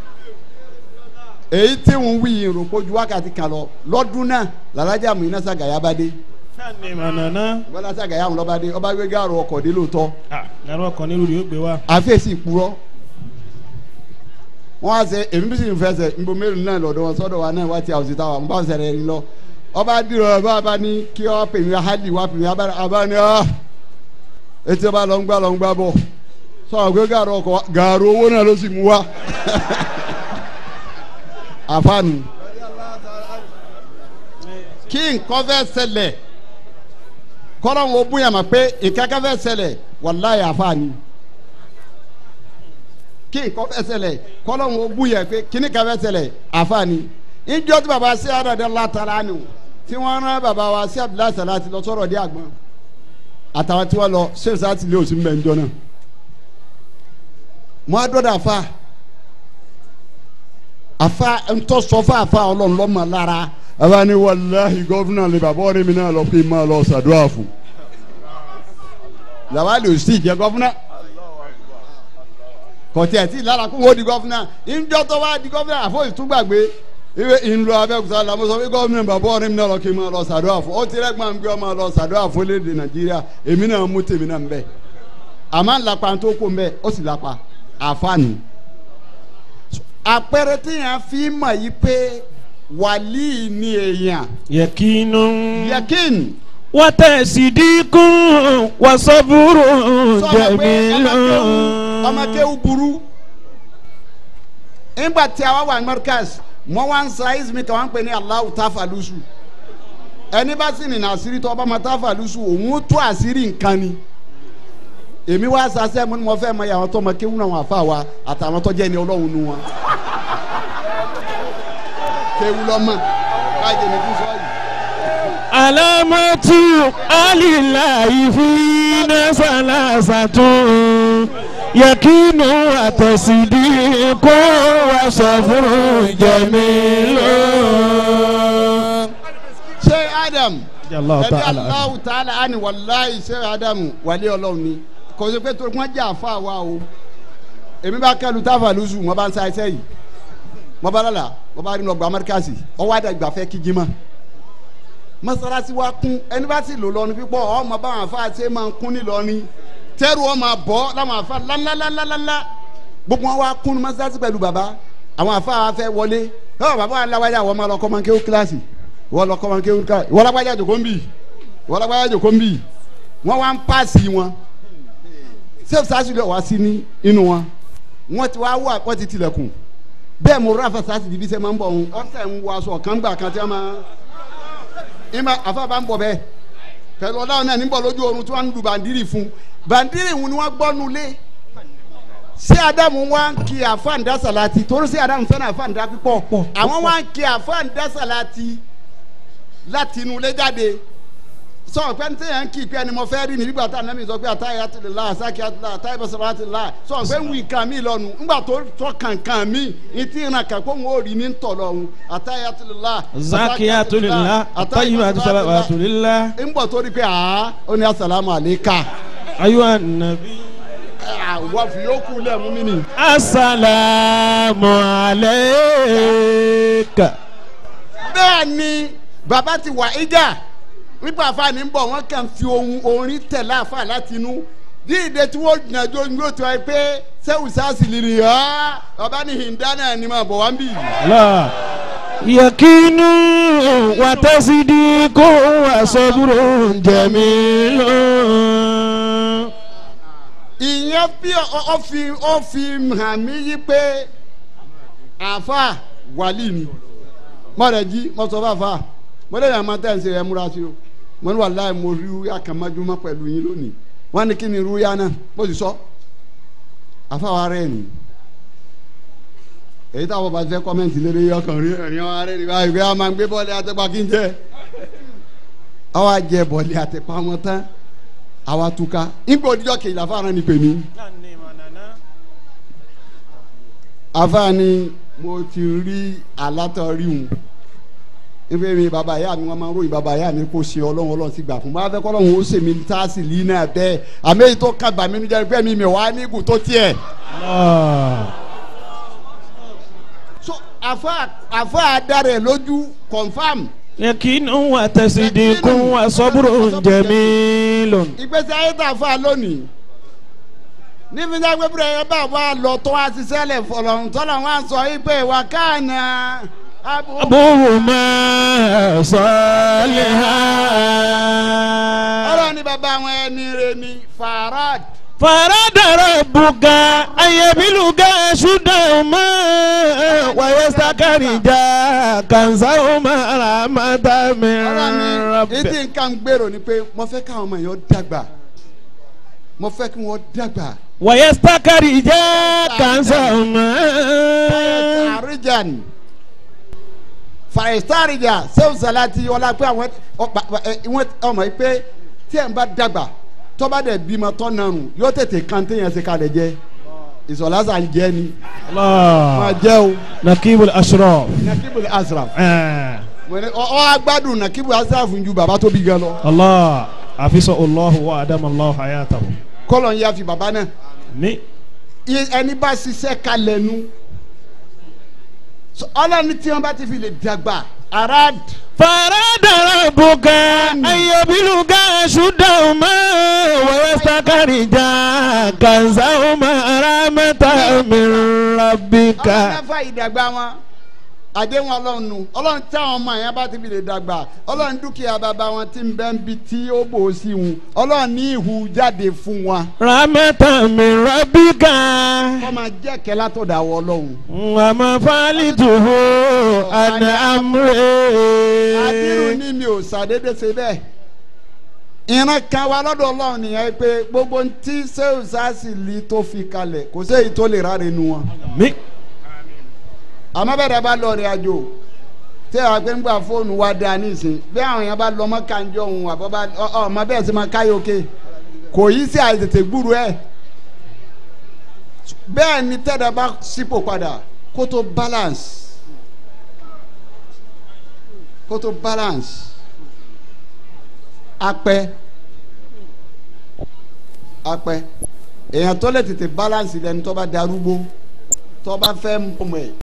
èyí tí wọ́n wí yìí rògbòjú wákàtí kan lọ lọ́dún náà làlájà mú iná sàgàyà bá dé bọ́lá sàgàyà ń lọ́ba dé ọba gbé gàrú ọkọ̀ dé lóòótọ́ gàrú ọkọ̀ nílùú yóò gbé wá àfẹ́sì ìpúrọ́ wọ́n á sẹ èmi bí sì ń fẹsẹ̀ nbọ mélòó náà lọ́dọ̀ wọn sọ́dọ̀ wa náà wá ti àwòsí táwa n bá ń sẹ̀rẹ̀ ẹni lọ ọba dìrọ̀ ọba bá ní kí ọ pè mí hali wá pè mí abá ní ọ etí ọba lọ ń gbà lọ ń gbà bọ̀ sọ̀rọ̀ pé gàrú ọkọ̀ gàrú owó náà ló sì mú wá àfààní kí nǹkan fẹ́ ṣẹlẹ̀ kọ́lọ́ wọn bóyá mà pé ìkẹ́kẹ́ fẹ́ ṣẹlẹ̀ wàláyé àfààní kí nǹkan fẹ́ ṣẹlẹ̀ kọ́lọ́ wọn bóyá pé kíní kan fẹ́ ṣẹlẹ̀ àfààní ìjọ tí baba sí àdàdà látara ni tí wọ́n rán baba wa sí Abdullahi Salati lọ sọ̀rọ̀ dé àgbọn àtàwọn tí wọ́n lọ ṣé sáàtì lé òsì mbẹ́ njọ́ náà mọ́ àdọ́dà àfa afa ntọ sọfọ afa ọlọlọmọ lára abani wàllahi gọvnà lè bàbá ọ̀rẹ́ mi náà lọ pé máa lọ sàdúrà fún làwálì ò sì jẹ gọvnà kọtí ẹ tí lára kó wọ́n di gọvnà ìjọ tó wá di gọvnà àfọ ìtúgbàgbé ìwé ìlú abẹ́òkúta làmúsọ pé gọvnà bàbá ọ̀rẹ́ mi náà lọ pé máa lọ sàdúrà fún ó ti rẹ́gbọ́n mi gbé ọmọ lọ sàdúrà fún lédè Nàìjíríà èmi náà mú tèmi náà ń bẹ àmọ́ ńlapa tó kó ń bẹ ó sì lápa àfààní àpẹẹrẹ tí yẹn fi mọ̀ yìí pé wàlíì ni èèyàn. yakinu. yakin. watasidiku wasaburu jamilu. ọmọ kéwù burú. nígbà tí a wá wà ní Markaz mọ wá ń sa izmi kan wọ́n ń pè ní Allahu tafalusu ẹni bá sì nìyẹn àṣírí tó ọba ma tafalusu òun tó àṣírí nǹkan ni èmi wá sase mo ní mo fẹ́ mọ àwọn tó ma kéwù náà wọn àfa wa àtàwọn tó jẹ́ ni Ọlọ́run nu wọn kéwù lọ́mọ káyé ní kúsọ́ yìí. alamatu alilayi fi nasalasatun yakinu atasidiku wasafuru jamilu. ṣé Adam ẹbí Allahu ta'ala ani wàláyé ṣé Adam wàlé Ọlọ́run ni kò sí pé tó wọ́n jẹ́ àfa wa o èmi bá kẹ́lu táfà lóṣù wọ́n bá ń sa ẹsẹ̀ yìí wọ́n bá lọ́la wọ́n bá rí lọ gba Markaz ọwọ́ àdàgbà fẹ́ kí jimá mọ́sálásí wa kún ẹni bá sì lò lọ́nu pípọ̀ ọmọ báwọn afa ṣe máa ń kún ní lọ́ni tẹ́rù ọmọ bọ́ láwọn afa lálálálálá gbogbo wọn wá kún mọ́sálásí pẹ̀lú bàbá àwọn àfáà fẹ́ wọlé ọ bàbá wa lágbájá wọ́n máa lọ kọ́ máa kéwú kíláàsì wọ́n lọ kọ́ máa kéwú kíláàsì wọ́n lágbájá jòkó ń bì wọ́n lágbájá jòkó ń bì wọ́n wá ń pàṣẹ wọn sẹ́fù sáà sílẹ̀ wá sí ní inú wọn wọ́n ti wá wọ́ àpọ́ ti tilẹ̀kùn bẹ́ẹ̀ mo ráfa sáà sì dìbí sẹ́ máa ń bọ̀ ọ̀hún ọ̀sẹ̀ ń wọ aṣọ kan gbà kan tí wọ́n máa ìmọ̀ àfáà bá ń bọ̀ bẹ́ẹ̀ pẹ̀lú ọlọ́run náà níbọ̀ lójú oorun tí wọ́n ń lu bàndírì fún bàndírì wọn ni wọ́n gbọ́ nulẹ̀ ṣé adamu wá ń kí àfáàndá sàlátì torí ṣé adamu fẹ́ràn àfáàndá pípọ̀ àwọn wá ń kí àfáàndá sàlátì láti inú ilé jáde sọ pé ní sẹ́yìn kí pé ẹni mo fẹ́ rí ni nígbà tá a nàmi sọ pé àtàyàtìlá àsákìyàtìlá àtàyàbọ̀sọ̀rọ̀tìlá sọ pé ń wí nǹkan mi lọ́nu ńgbà tó tọ́ kankan mi ìtì ìrìnà kan kó ń wò rí ní tọ̀lọ̀ ọ̀hún àtàyàtìlá zakiyatulillah atayibatulillah ńgbà tó rí pé àá ó ní asàlámù àlékà ayiwa nabi wọ́n fi yókù lẹ̀ mú mi ni. asalaamu aleyka. bẹ́ẹ̀ ni bàbá ti wà ìjà nípa àfààní ń bọ̀ wọ́n kàn fi ohun orin tẹ̀lé àfà láti inú bí ìdè tí wọ́n gbìyànjú ní òtún ẹ pé sẹ́wù sáàsì lè rí ọ́ ọba ní hìndánà ni mà bọ̀ wá ń bì. yakinu watasidiko wasaburun jamilun. ìyẹn bí ọ fi ọ fi hàn mí yí pé àfà wàlí ni mọ̀rẹ̀jí mọ̀sọ̀fàfà mọ̀lẹ́yìn àmọ́tẹ́ǹsì rẹ̀ múra sí o mo ní wàláì mo rí rúyà kan májúmọ́ pẹ̀lú yín lónìí wọ́n ní kí ni rúyà náà bó ti sọ àfàwọ̀ rẹ̀ ni èyí táwọn bá fẹ́ kọ́mẹ́ǹtì lérí ọkàn rí ẹ̀rín wa rẹ̀ ni báyìí pé a máa ń gbé bọ́ọ̀lì àtẹ̀pá kí n jẹ́ àwa jẹ bọ́ọ̀lì àtẹ̀pá wọn tán àwa túká ipò òdìjọ́ kejì àfààní ni pè mí àfààní mo ti rí alátọ̀rí wọn ife mi baba ya mi wọn máa ń ròyìn baba ya mi kò ṣe ọlọ́run ọlọ́run ti gbà fún mi wọn fẹ́ kọ́ ọlọ́run ó ṣe mi tá sí lì náà bẹ́ẹ̀ àmì èyí tó kàn bà mí níjà pé mi mi wà á ní ikú tó tiẹ̀. so àfa àfa adarẹ̀ lójú confam. yakinu wa tasidikun wa saburun jamilun. ìgbésí ayé tá a fa lónìí níbi tí a gbé búrẹ́ yẹn bá wà lọ tó wá ṣiṣẹ́ lẹ̀ fọlọ́run tọ́lọ̀ wọn sọ yìí pé wà káàní abuhuma saliha. ọlọ́run ní bàbá àwọn ẹni rẹ ní farad. farad rabbuka ayabiluga shudahuma wa yastakarija kanzahuma rahmatan min rabbik. ìdí nǹkan gbèrò ni pé mo fẹ́ káwọn ọmọ yẹn dàgbà mo fẹ́ kí wọ́n dàgbà. wa yastakarija kanzahuma. fàyẹ̀sàrìjàn fàyẹ̀sàrìjà sẹ́wọ̀n sàlátì ọlá pé àwọn ọmọ yìí pé tí ẹ̀ ń bá dàgbà tọ́ba dẹ̀ bímọ tọ́ nàrùn yóò tètè kàńté yẹn ṣe kalẹ̀ jẹ́ ìsọ̀lásà jẹ́ ni. máa jẹ́ o. nakibul ashraf. nakibul ashraf. ọ agbádùn nakibul ashraf ju bàbá tó bí gan lọ. allah afisa allahu wa adam allahu hayatahu. kọ́lọ̀ ń yá fi bàbá náà. ní. ẹni bá ṣiṣẹ́ kalẹ̀ nu ọlọ́ni tí wọ́n bá ti fi lè dàgbà arad. farada rabbuka ayabiluga shudahuma wa yastakarija kanzahuma rahmatan min rabbika. ọlọ́run náà fà ìdàgbà wọn àdéhùn ọlọ́run nù ọlọ́run táwọn ọmọ yẹn bá ti fi lè dàgbà ọlọ́run dúkìá bàbá wọn ti ń bẹ́ ń bi tí ó bò ó sí wọn ọlọ́run ní ìhù jáde fún wọn. rahmatan min rabbika. kọ́ máa jẹ́ kẹ́lá tó dà wọ́ ọlọ́run. wa ma falituhu an amri. àdírù ní mi ò sàdédé ṣe bẹ́ẹ̀. ìran kan wa lọ́dọ̀ ọlọ́run nìyẹn pé gbogbo ntí sẹ́wọ̀n sáàsì lì tó fi kalẹ̀ kò séyìí tó lè ráre nu wọn. mi. àmọ́ bẹ́ẹ̀ bá lọ rìn àjò tí àwọn akpẹ́ ń gba fóònù wa da nísìn bí àwọn yẹn bá lọ mọ́ kanjọ́ òun àbọ̀bá ọmọ bẹ́ẹ̀ sì máa káyọ̀ ké kò yí sí àìtètè gbúrú ẹ̀ bẹ́ẹ̀ ni tẹ́lẹ̀ bá sípò padà kó tó balance kó tó balance apẹ́ apẹ́ èèyàn tó lè tètè balance lẹ́nu tó bá darúgbó tó bá fẹ́ mọ̀ ẹ́